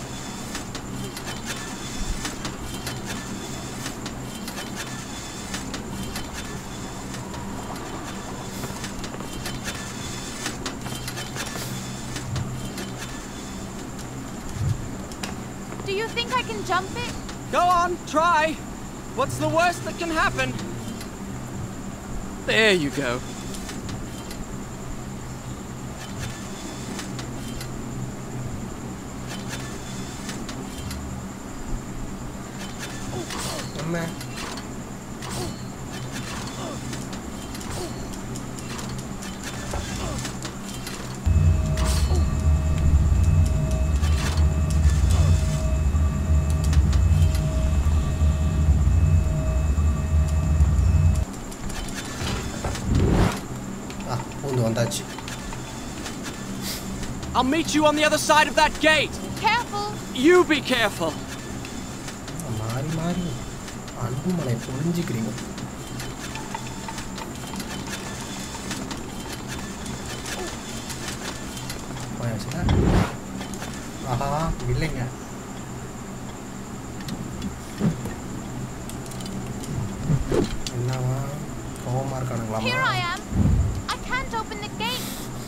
Do you think I can jump it? Go on, try. What's the worst that can happen? There you go. அம்மா வந்தாச்சு. I'll meet you on the other side of that gate. Careful. You be careful. மாறி மாறி அன்புமலை புரிஞ்சுக்கிறீங்க. போயாச்சுடா. ஆஹா இல்லைங்க. என்னவா கோவமா இருக்கானுங்களா? Here I am. I can't open the gate.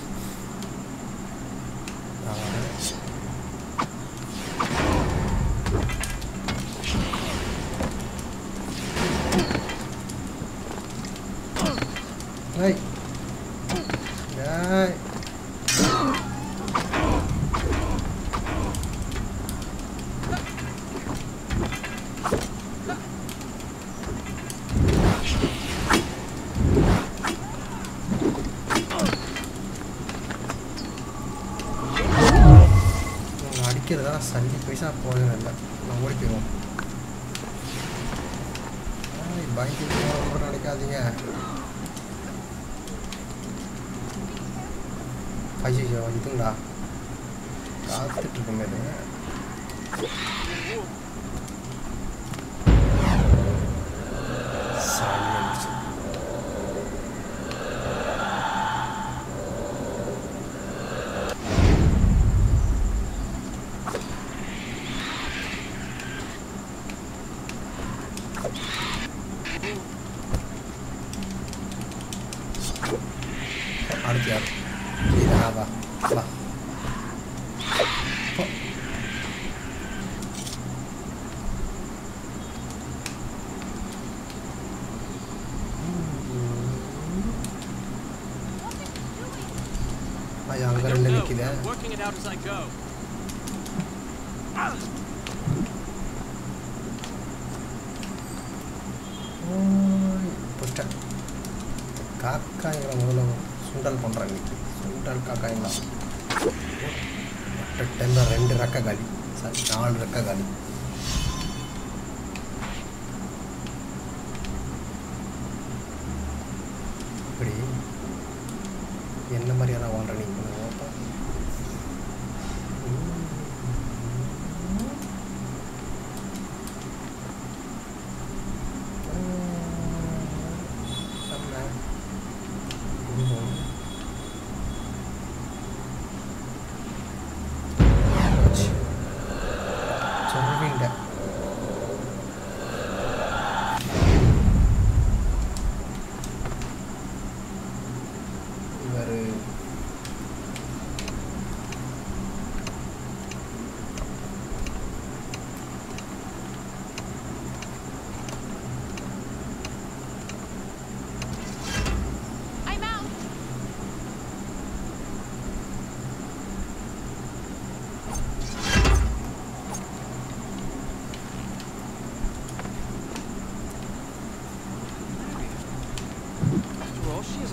Hey. Hey. அடிக்கிறதா சல்லி பைசா போதும் இல்லை, நான் ஓடி போயிடுவோம். பயந்து ரொம்ப நினைக்காதீங்க. ஐயோ இதுங்களா காத்துட்டு இருக்குமே. அடுத்து யார்? வா வா ஐயா அங்க ரெண்டு நிக்குது. Working it out as I go. புஷ்ட காக்காய்களை முதல்ல சுண்டல் பண்ணுறாங்க. சுண்டல் காக்காய்ங்களா மற்ற டைமில் ரெண்டு ரெக்க காலி, சாரி நாலு ரெக்க காலி. இப்படி என்ன மாதிரி யாராவது வாழ்ற நீங்கள் பண்ணுங்க.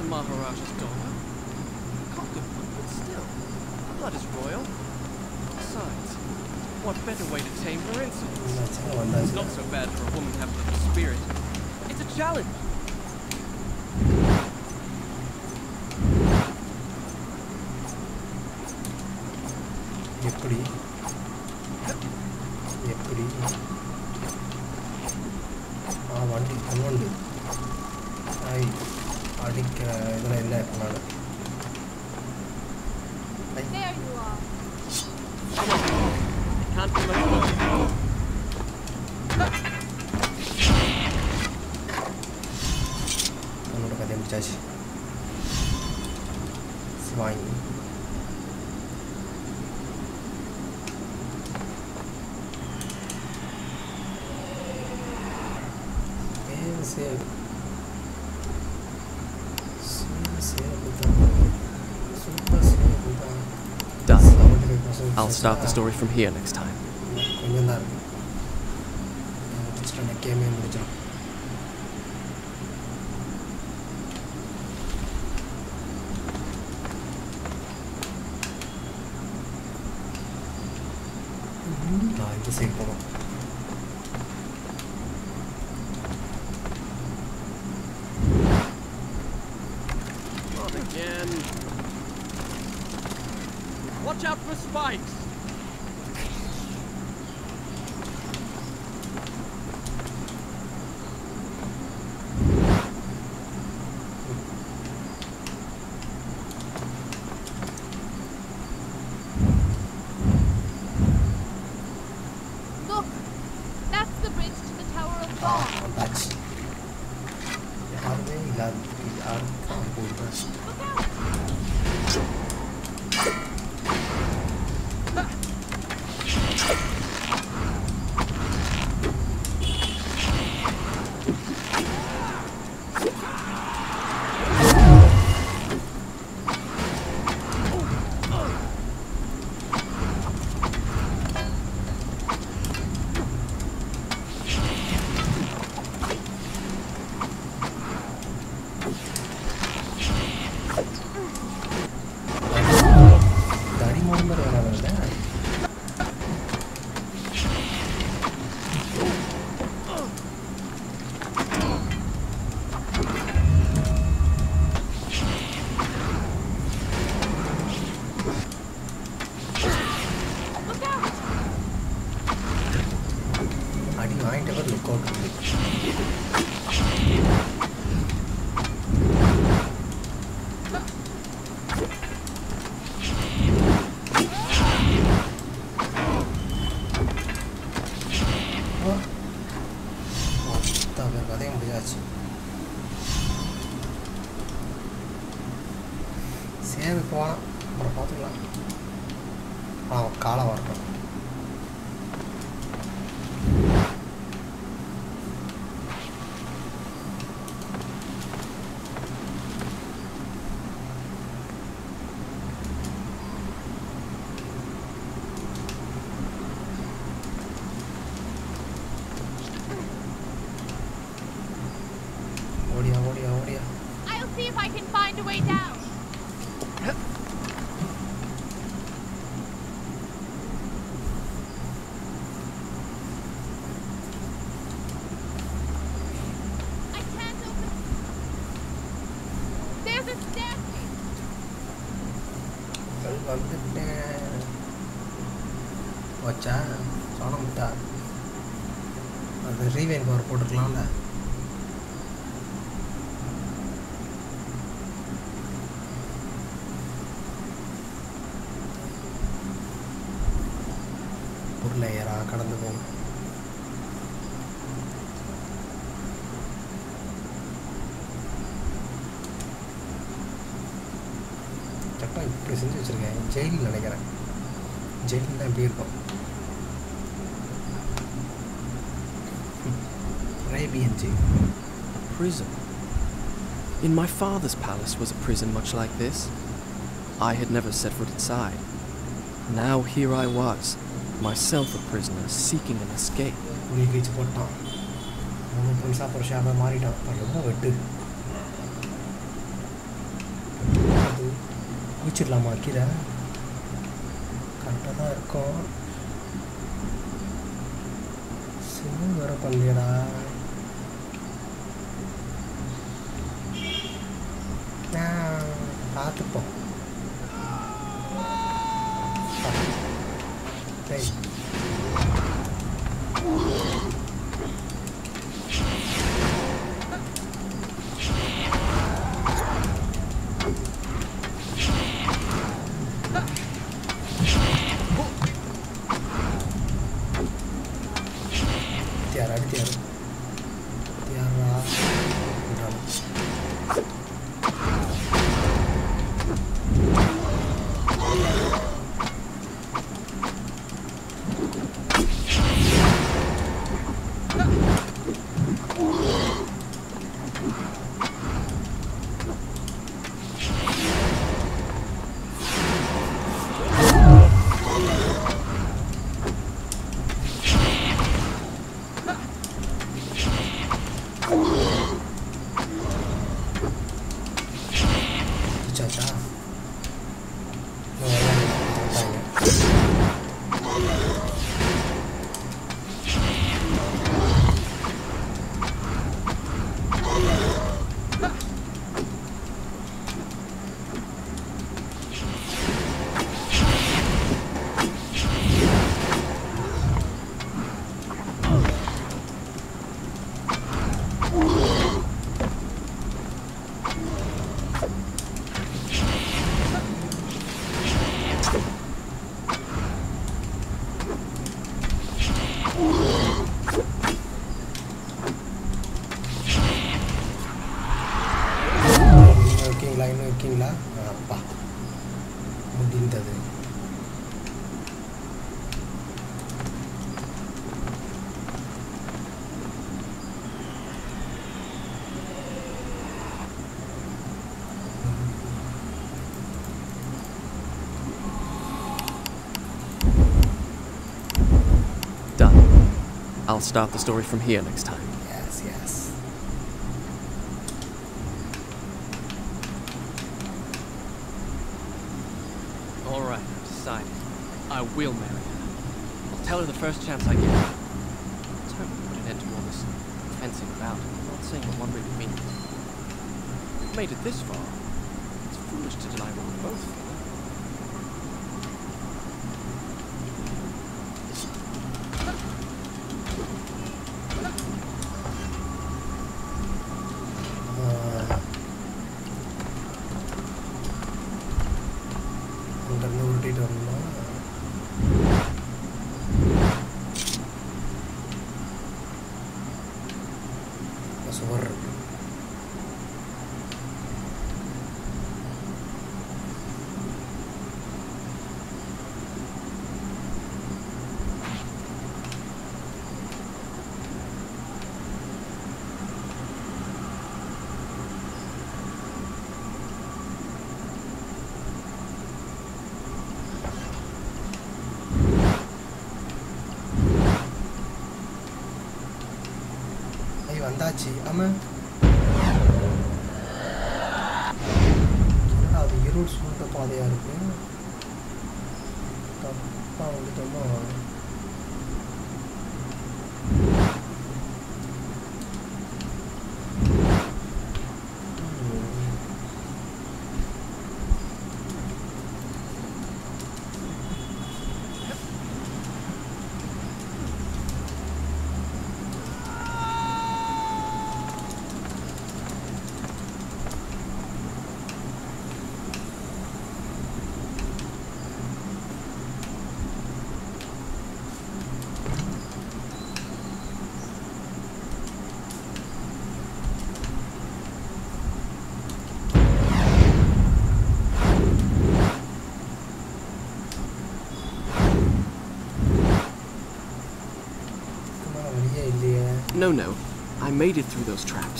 Maharaja's daughter. Conquered one, but still, her blood is royal. Besides, what better way to tame her insolence? It's not so bad for a woman to have a little spirit. It's a challenge. எப்படி எப்படி ஆ வண்டி கொண்டு ஐ அடிக்க இதெல்லாம் இல்லை நான் There you are. Can't be much more. என்னோட கதையை முடிச்சாச்சு வாங்கி save. Done. I'll start the story from here next time. Again. Watch out for spikes. Look, that's the bridge to the Tower of God. Ah, that's. Are they? Are are Look out! சேவை போகலாம் அப்புறம் பார்த்துக்கலாம். ஆ காலம் வரட்டும். ஓடியா ஓடியா ஓடியா. I'll see if I can find a way down. I can't open. There's a staircase. வந்துட்டேன். வச்சா சொன்ன முட்டா. அது ரீவைன் பவர் போட்டுருக்கலாம்ல. லேயரா கடந்து போகும். சட்டா இப்படி செஞ்சு வச்சிருக்கேன். ஜெயில் நினைக்கிறேன். ஜெயில் தான் எப்படி இருக்கும். Arabian jail. Prison. In my father's palace was a prison much like this. I had never set foot inside. Now here I was, myself a prisoner seeking an escape. உயிரிச்சு போட்டான். மூணு புதுசாக ஒரு ஷாபாக மாறிட்டான். ரொம்ப வெட்டு. குச்சிடலாமா கீரை கரெக்டாக தான் இருக்கும் சின்ன வேற பண்ணலையடா பார்த்துப்போம் சரி tiara tiara tiara இருக்கீங்களா அப்பா முடிந்தது Done. I'll start the story from here next time. Yes, yes. All right, I've decided. I will marry her. I'll tell her the first chance I get. It's time to put an end to all this fencing about. I'm not saying what one really means. We've made it this far. It's foolish to deny what we both feel. வந்தாச்சு ஆமா அது இருள் சூழ்ந்த பாதையா இருக்கு தப்பா வந்துட்டோமா No, no. I made it through those traps.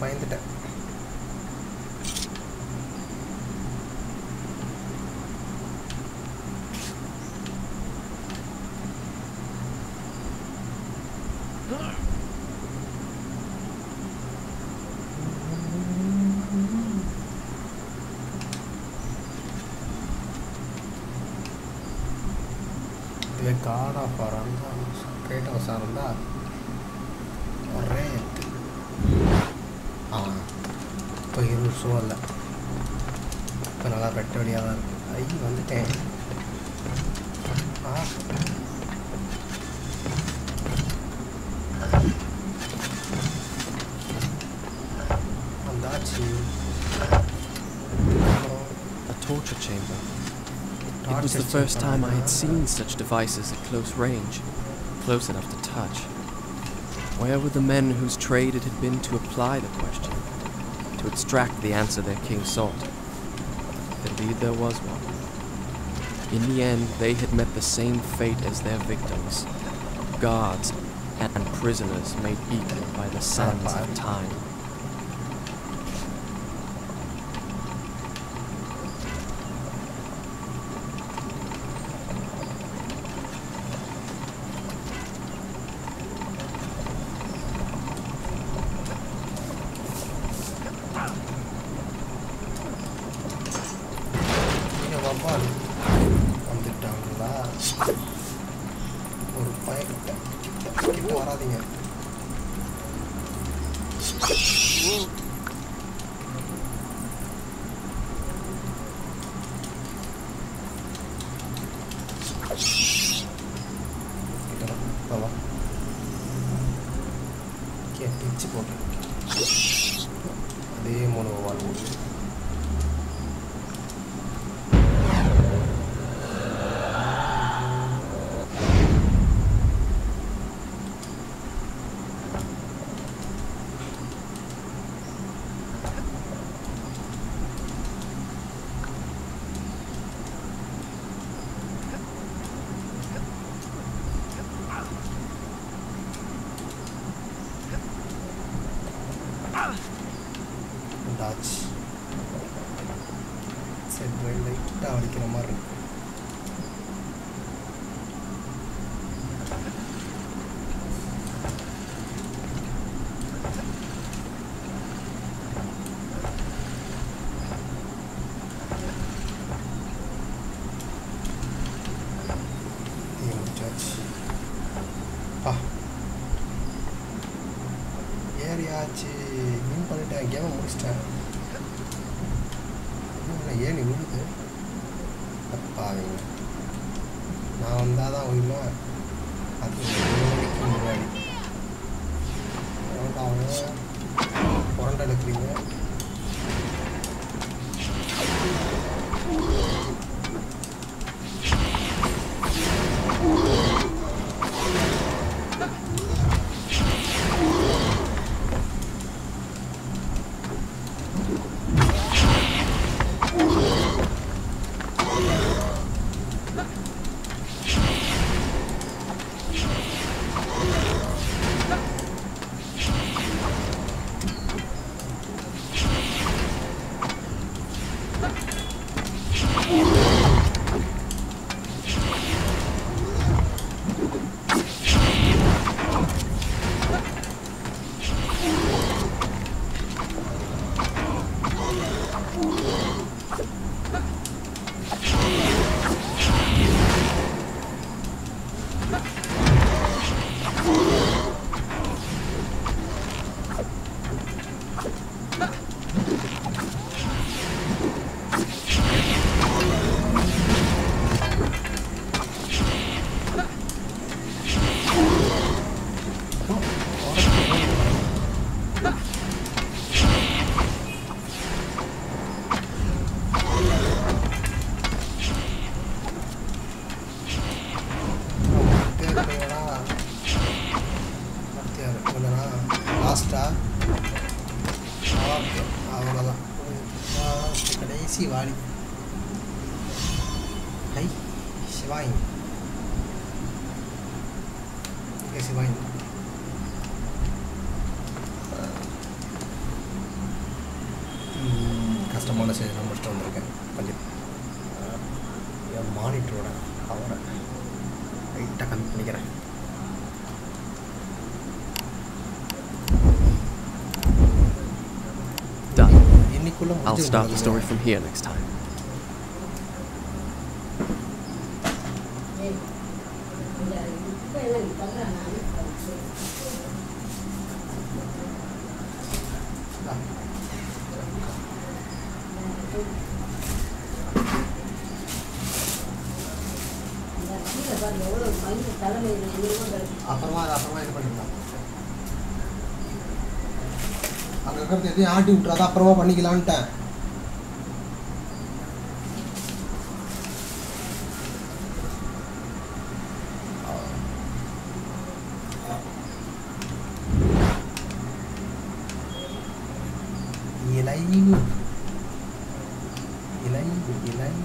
பயந்துட்டேன். இதுவே காட் ஆஃப் வார் இருந்தால் கிரேட் ஹவுஸாக இருந்தால் ஒரே எத்து. ஆ இப்போ இருபது ஷோ இல்லை, இப்போ நல்லா பெட்ட வழியாக தான் இருக்குது. ஐ வந்துட்டேன். ஆ வந்தாச்சு. A torture chamber. It was the first time I had seen such devices at close range, close enough to touch. Where were the men whose trade it had been to apply the question, to extract the answer their king sought? Indeed, there was one. In the end, they had met the same fate as their victims, guards and prisoners made equal by the sands of time. வந்துட்டாங்களா? ஒரு பயக்கிட்ட கிட்ட வராதிங்க. பிச்சு போட்டு அதே மூணு வாழ் போட்டு சரி லைட்டாக அடிக்கிற மாதிரி இருக்கு. பா ஏறியாச்சு. மீன் பண்ணிட்டேன், கேமை முடிச்சிட்டேன். ஏன் நீ விழுது அப்பாவீங்க? நான் வந்தால் தான் உண்மை. அது மணிக்கு முன்னாடி அவங்க புரண்டை எடுக்கிறீங்க. அவ்வளோதான் கடைசி வாடி. ஐ சிவாயின் இங்கே சிவாயின் கஷ்டமான ஸ்டேஜ் நான் முடிச்சுட்டு வந்திருக்கேன். கொஞ்சம் என் மானிட்டரோட அவரை லைட்டாக கம்மி பண்ணிக்கிறேன். Done. இன்னைக்குள்ள I'll start the story from here next time. அப்புறமா அது அப்புறமா இது பண்ணிக்கலாம். அங்கே இருக்கிறது எதையும் ஆட்டி விட்டுறாத, அப்புறமா பண்ணிக்கலான்ட்டேன். இலைவு இலைவு இலைவு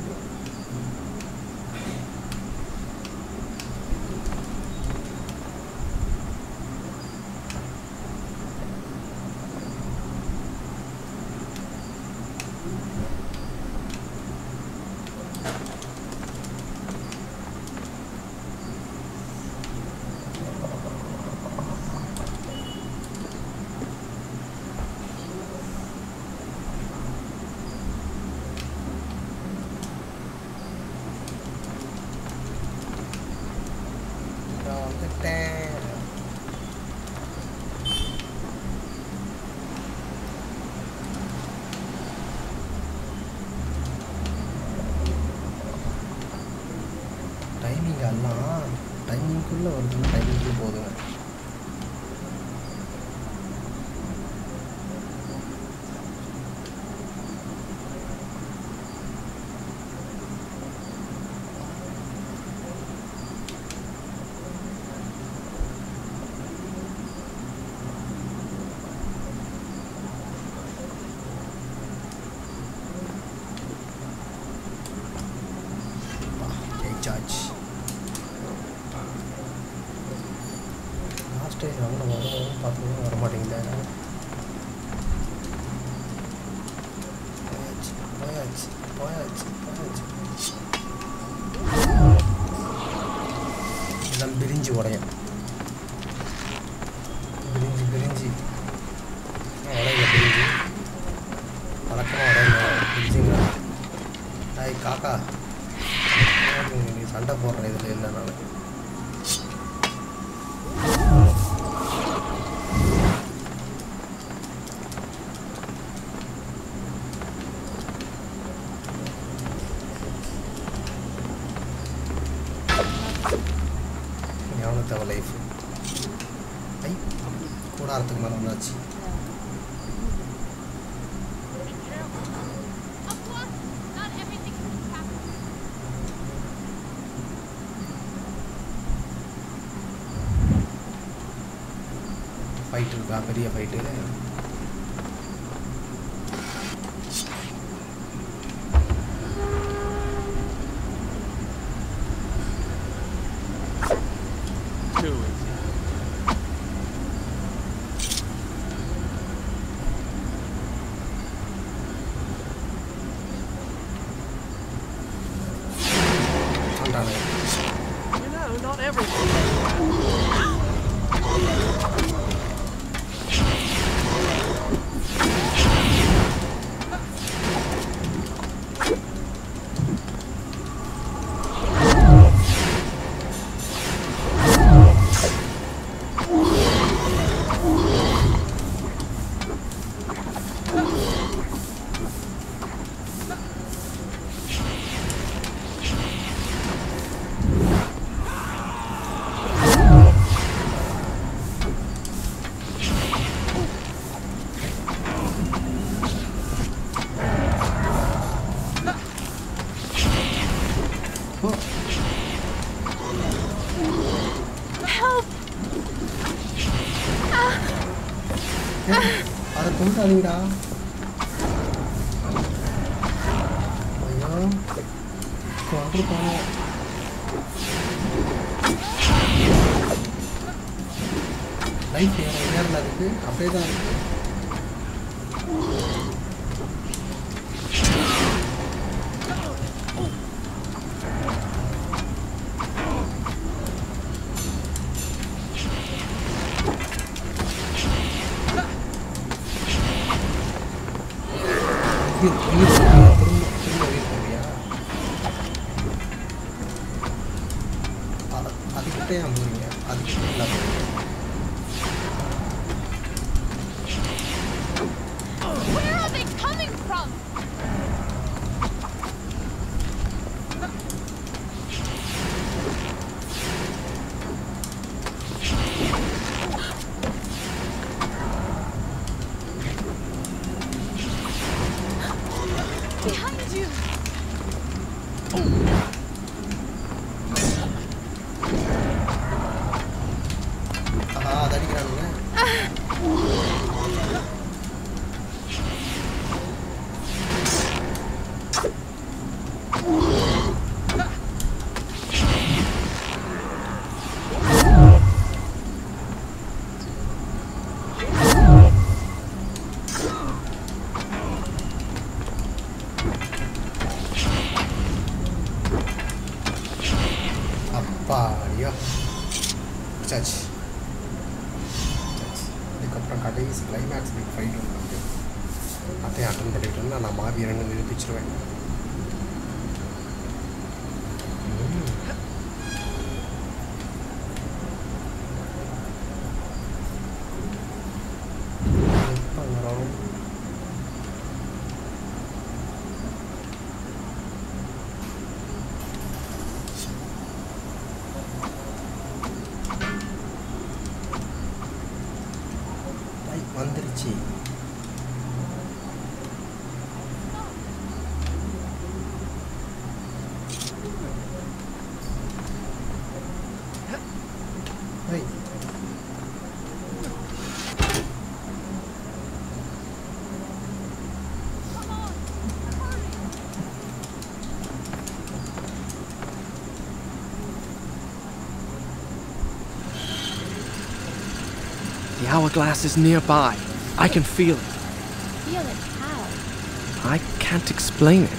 டைமிங் எல்லாம் டைமிங்குள்ளே வருதுன்னு டைமிங்குள்ளே போதுங்க. ஜார்ஜ் லாஸ்ட் டைம் அவங்க வரும் பார்த்தீங்கன்னா வர மாட்டேங்குது. போயாச்சு போயாச்சு போயாச்சு போயாச்சு இதெல்லாம் பிரிஞ்சு உடையும். பிரிஞ்சு பிரிஞ்சு உடையில பிரிஞ்சு வழக்கமாக உடையில பிரிஞ்சுங்களா. ஹாய் காக்கா, நீ சண்டை போடுற இதில் இல்லை. நான் எவனுக்கு தேவை லைஃப்? ஐ கூடாரத்துக்கு மேலே வந்தாச்சு. ஃபைட் இருக்கா? பெரிய fight. You know, not everything. அதை கொண்டாதீங்கடா. ஐயோ கொண்டிருப்பாங்க. லைஃப் ஏற ஏறல, அதுக்கு அப்படியே தான் இருக்கு. மட்டும் ஏன் போகிறீங்க? அதுக்கு இல்லை Where are they coming from? Behind you. ஆஹா அது அடிக்கிறானுங்க. அப்பாடியோ சாச்சு இதுக்கப்புறம் கடைசி கிளைமேக்ஸ் பிக் ஃபைட் ஒன்று வந்து அதையும் அட்டன் பண்ணிட்டோம்னா நான் மாவீரன்னு நிரூபிச்சிருவேன். எப்போ வரும்? வந்துருச்சு. The hourglass is nearby. I can feel it. Feel it how? I can't explain it.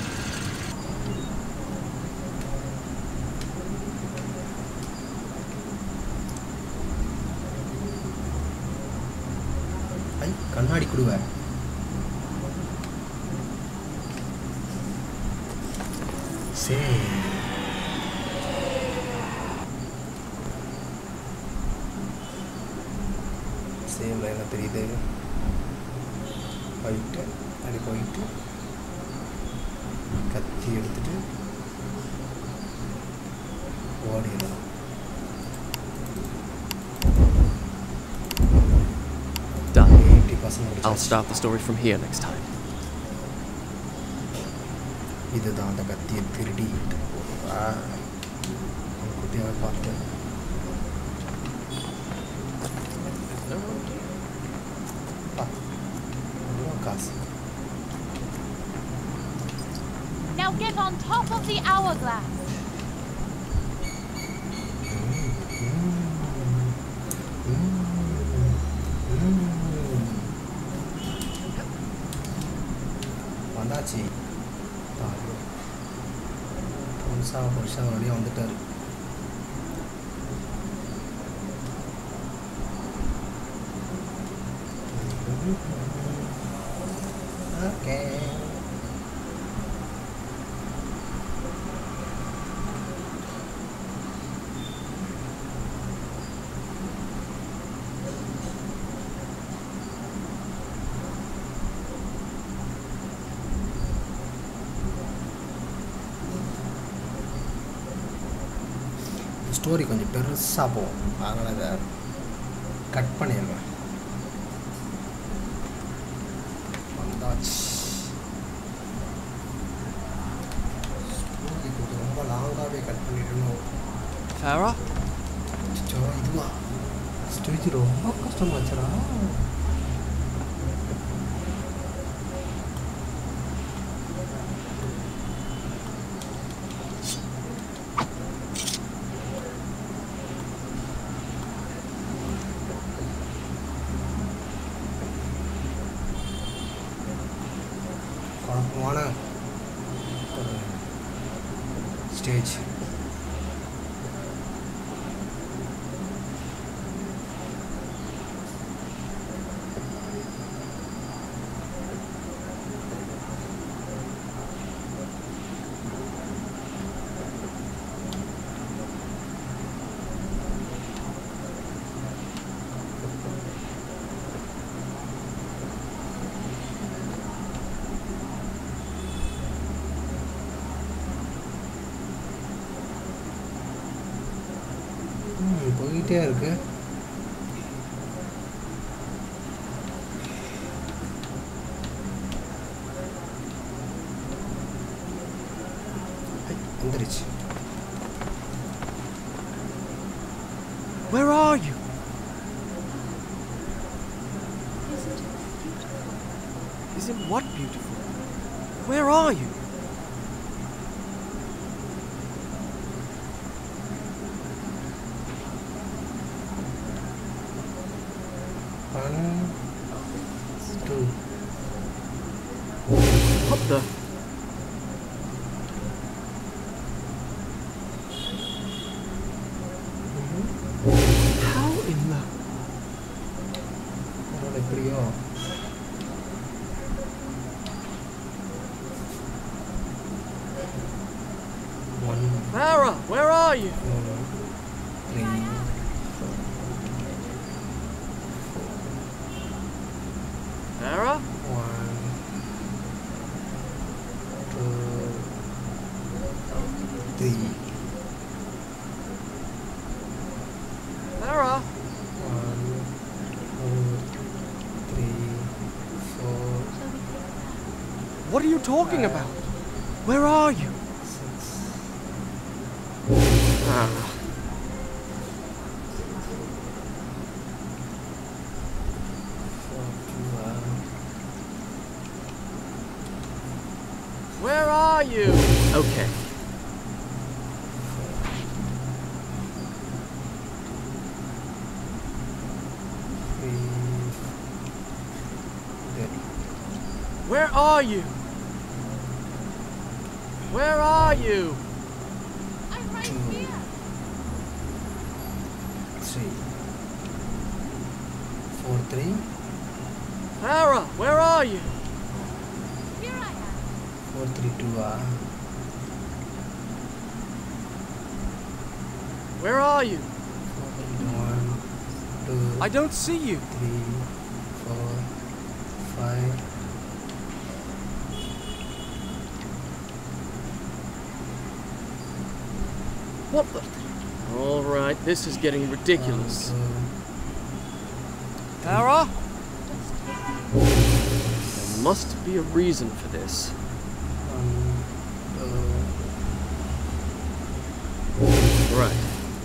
ஐ கண்ணாடி குடுவ. சரி சேம்ல என்ன தெரியுது? போயிட்டு அப்படி போயிட்டு கத்தி எடுத்துட்டு ஓடிடலாம். Done. Eighty percent I'll start the story from here next time. இதுதான் அந்த கத்தியை திருடி குட்டியாக பார்த்தேன். Now get on top of the hourglass. வந்தாச்சு. புதுசா புருஷன் வழியாக வந்துட்டாரு. ஓகே ஸ்டோரி கொஞ்சம் பெருசாக போகும், அதனால் அதை கட் பண்ணிடுவேன். வந்தாச்சு. ஸ்டோரி கொஞ்சம் ரொம்ப லாங்காகவே கட் பண்ணிடணும். Farah? இதுவா ஸ்டோரி ரொம்ப கஷ்டமாச்சுடா. குழப்பமான ஒரு ஸ்டேஜ். சுத்திட்டே இருக்கு. வந்துருச்சு. Where are you? Isn't it beautiful? Isn't what beautiful? Where are you? One, two. What the? How in the... அவரோட எப்படியோ one, Farah, where are you? two, three, Farah? one, two, three, Farah? one, two, three, four, Shall we take that? What are you talking about? Where are you? six, Ah. forty-one, Where are you? Okay. three, dead. Where are you? Where are you? I'm right Two. here. Three, four, three, Farah, where are you? Here I am. four, three, two, ah. Where are you? Four, three, one, two, I don't see you. three, four, five, What the? All right, this is getting ridiculous. one, Farah? Just take me. There must be a reason for this. two, one, two, Right.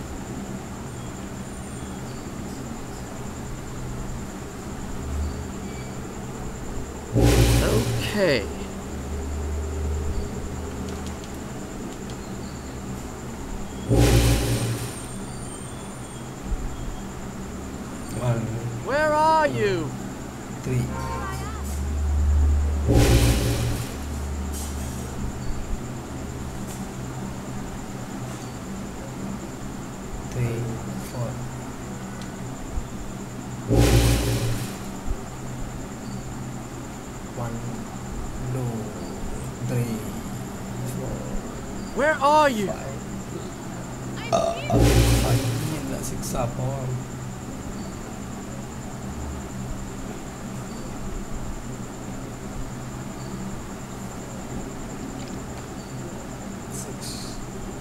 Okay. one, Where are you? three, three, four, one, two, three, four, Where are you? five, I'm here. five, gila, siksa pohon. Six,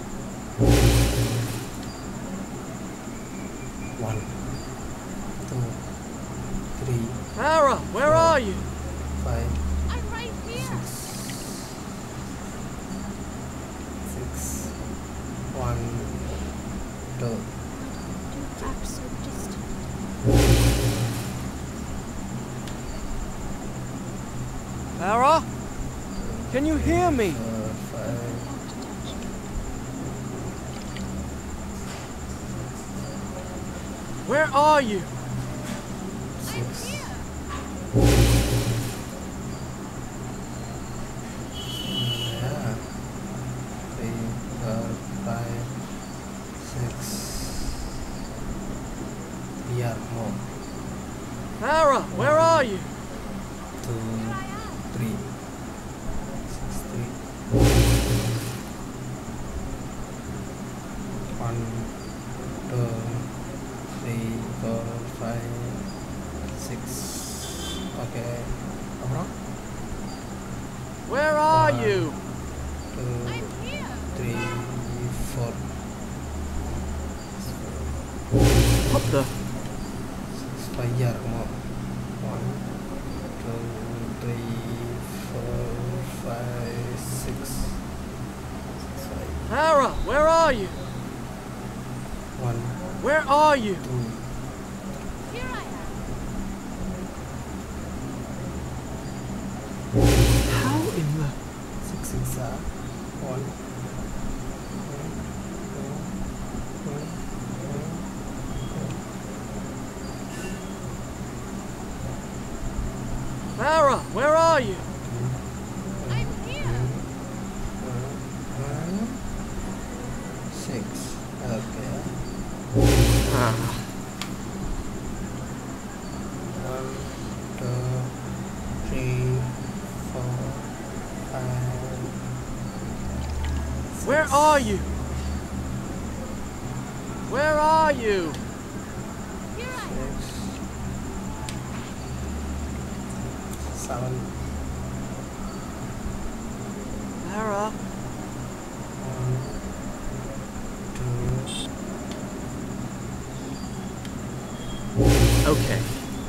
one, two, three, Farah, where are you? five, I'm right here. six, six, one, two, You are so distant. Farah? Can you hear me? four, five, Where are you? six, yeah, three, four, five, six, yeah, more, Farah, where are you? two, three, six, three, one, two, three, four, five, six, okay, அப்புறம் Where are One. you? two, I'm here. three, four. Farah, where are you? One. Where are you? Two. Here I am. How in the... Six, six, uh, one. Farah, where are you? I'm here. Six. Okay. Ah. One, two, three, four, five. Where are you? Where are you? Here I am. Six. Seven. Farah. One, two. Okay.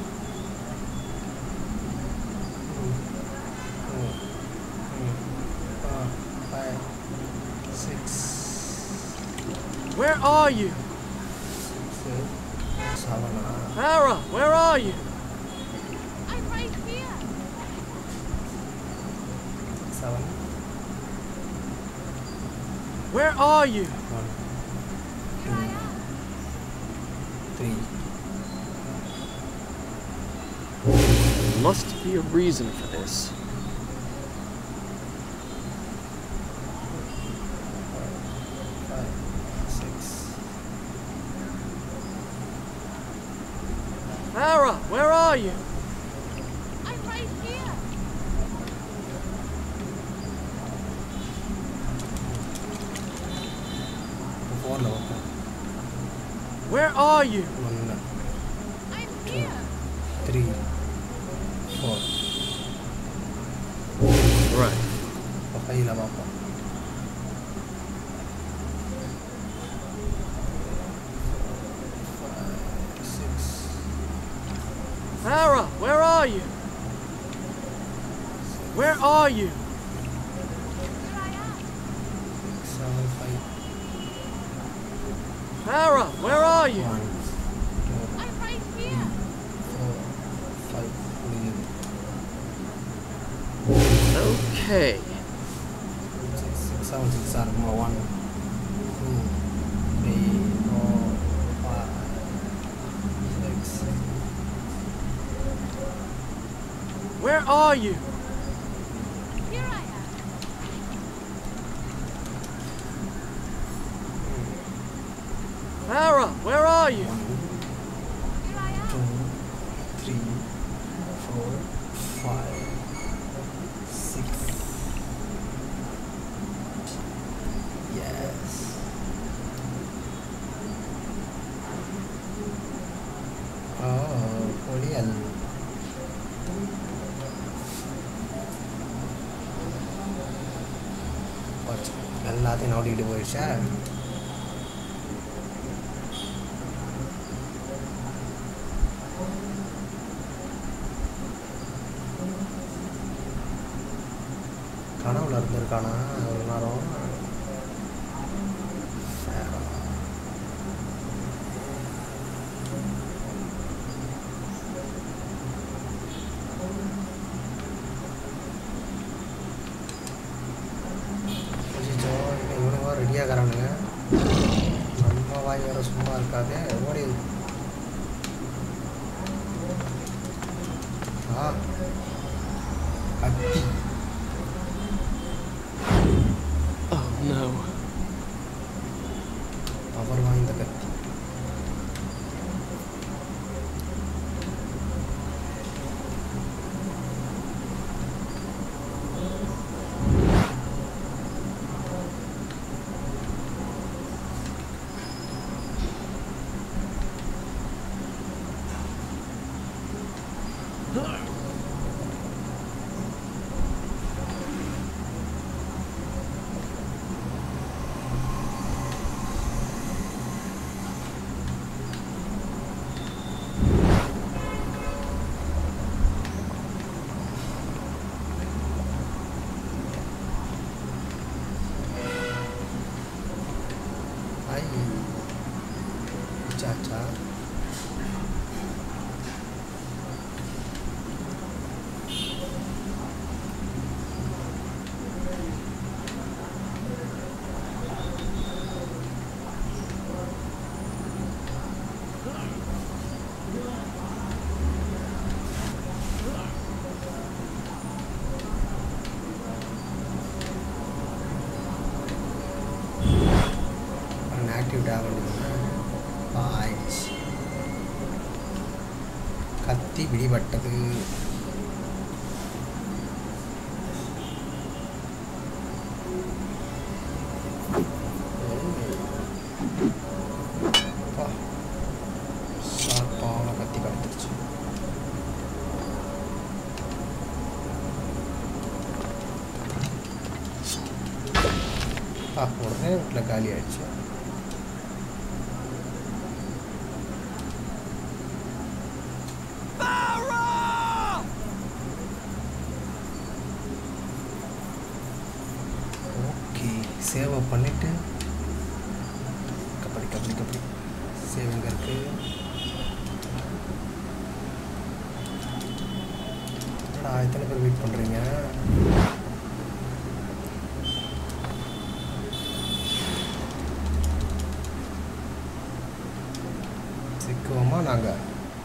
Four, five, six, Where are you? six, seven, Farah, where are you? I'm right here. seven, Where are you? one, Here I am. three. There must be a reason for this. Five, six, Farah, where are you? I'm right here. four, no, Where are you? one, I'm here. three, four. Right. Five, la papa. Five, six, Farah, where are you? Where are you? Here I am. six, seven, five, Farah, where are you? one, two, I'm right here. four, five, Okay. six, six, seven, six, seven, more, one, two, three, four, five, six. Where are you? Here I am. Farah, where are you? One, Here I am. two, three, four, five, six. Yes. Oh, பொடியல். போச்சு. எல்லாத்தையும் நோண்டிட்டு போயிடுச்சா? கனவுல இருந்திருக்கானா ஒரு நேரம். அச்சோ, இவனுங்க ரெடியாகிறானுங்க. நம்ம வாய் வேற சும்மா இருக்காது. ஓடி ஆ கத்தி. Oh no. பவர் வாய்ந்த கத்தி. ஆச்சா? ஆக்டிவேட் ஆகணும்னா ஆயிடுச்சு. கத்தி பிடிபட்டது. ஷார்ப்பான கத்தி கடுத்துருச்சு. ஆ உடனே வீட்டில் காலி ஆயிடுச்சு. சேவை பண்ணிவிட்டு கபடி கபடி கபடி சேவ் எங்கே இருக்கு? என்னடா எத்தனை பேர் வெயிட் பண்ணுறீங்க? சிக்குவோமா நாங்கள்?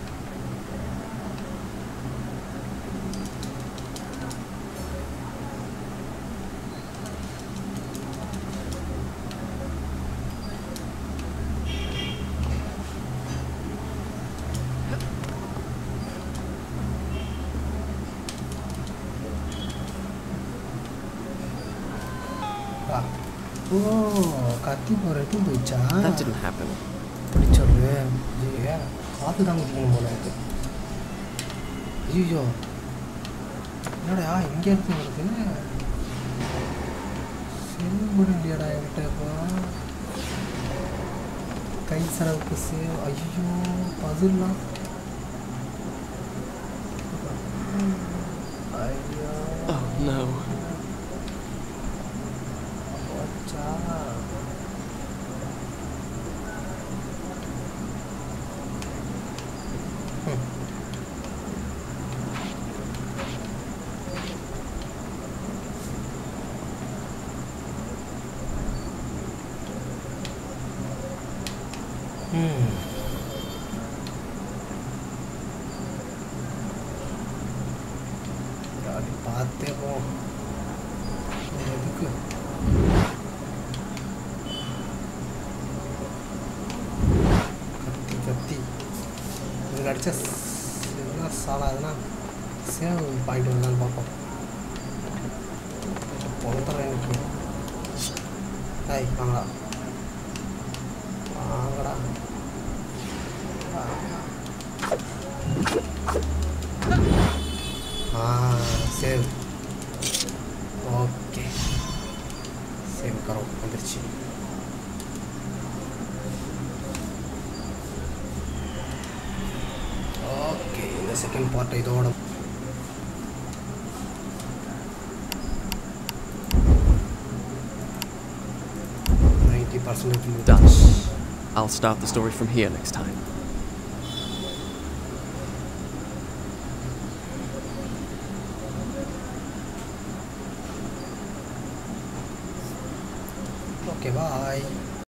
ஓ கத்தி போகிறது போயிடுச்சா? That didn't happen. பிடிச்சோடு ஐயோ பார்த்து தான் குடிக்கணும் போல இருக்கு. ஐயோ என்னடா இங்கே இருந்து வருது? சேவ் இல்லையாடா என்கிட்ட? இப்போ கை செலவுக்கு சேவ். ஐயோ பதுலாம். ஐயோ Oh no. பார்த்தே போ. எதுக்கு கத்தி கத்தி இதுக்கு அடிச்சா எதுனா சாலாதுன்னா சேவ் பாயிண்ட் வந்தான்னு பார்ப்போம். பொறுத்தர எனக்கு தாய் வாங்கடா வாங்கடா. ஆ சேவ். ஓகே சேவ் கரோ வந்துருச்சு. ஓகே இந்த செகண்ட் பார்ட் இதோட ninety percent done. I'll start the story from here next time. Okay, bye.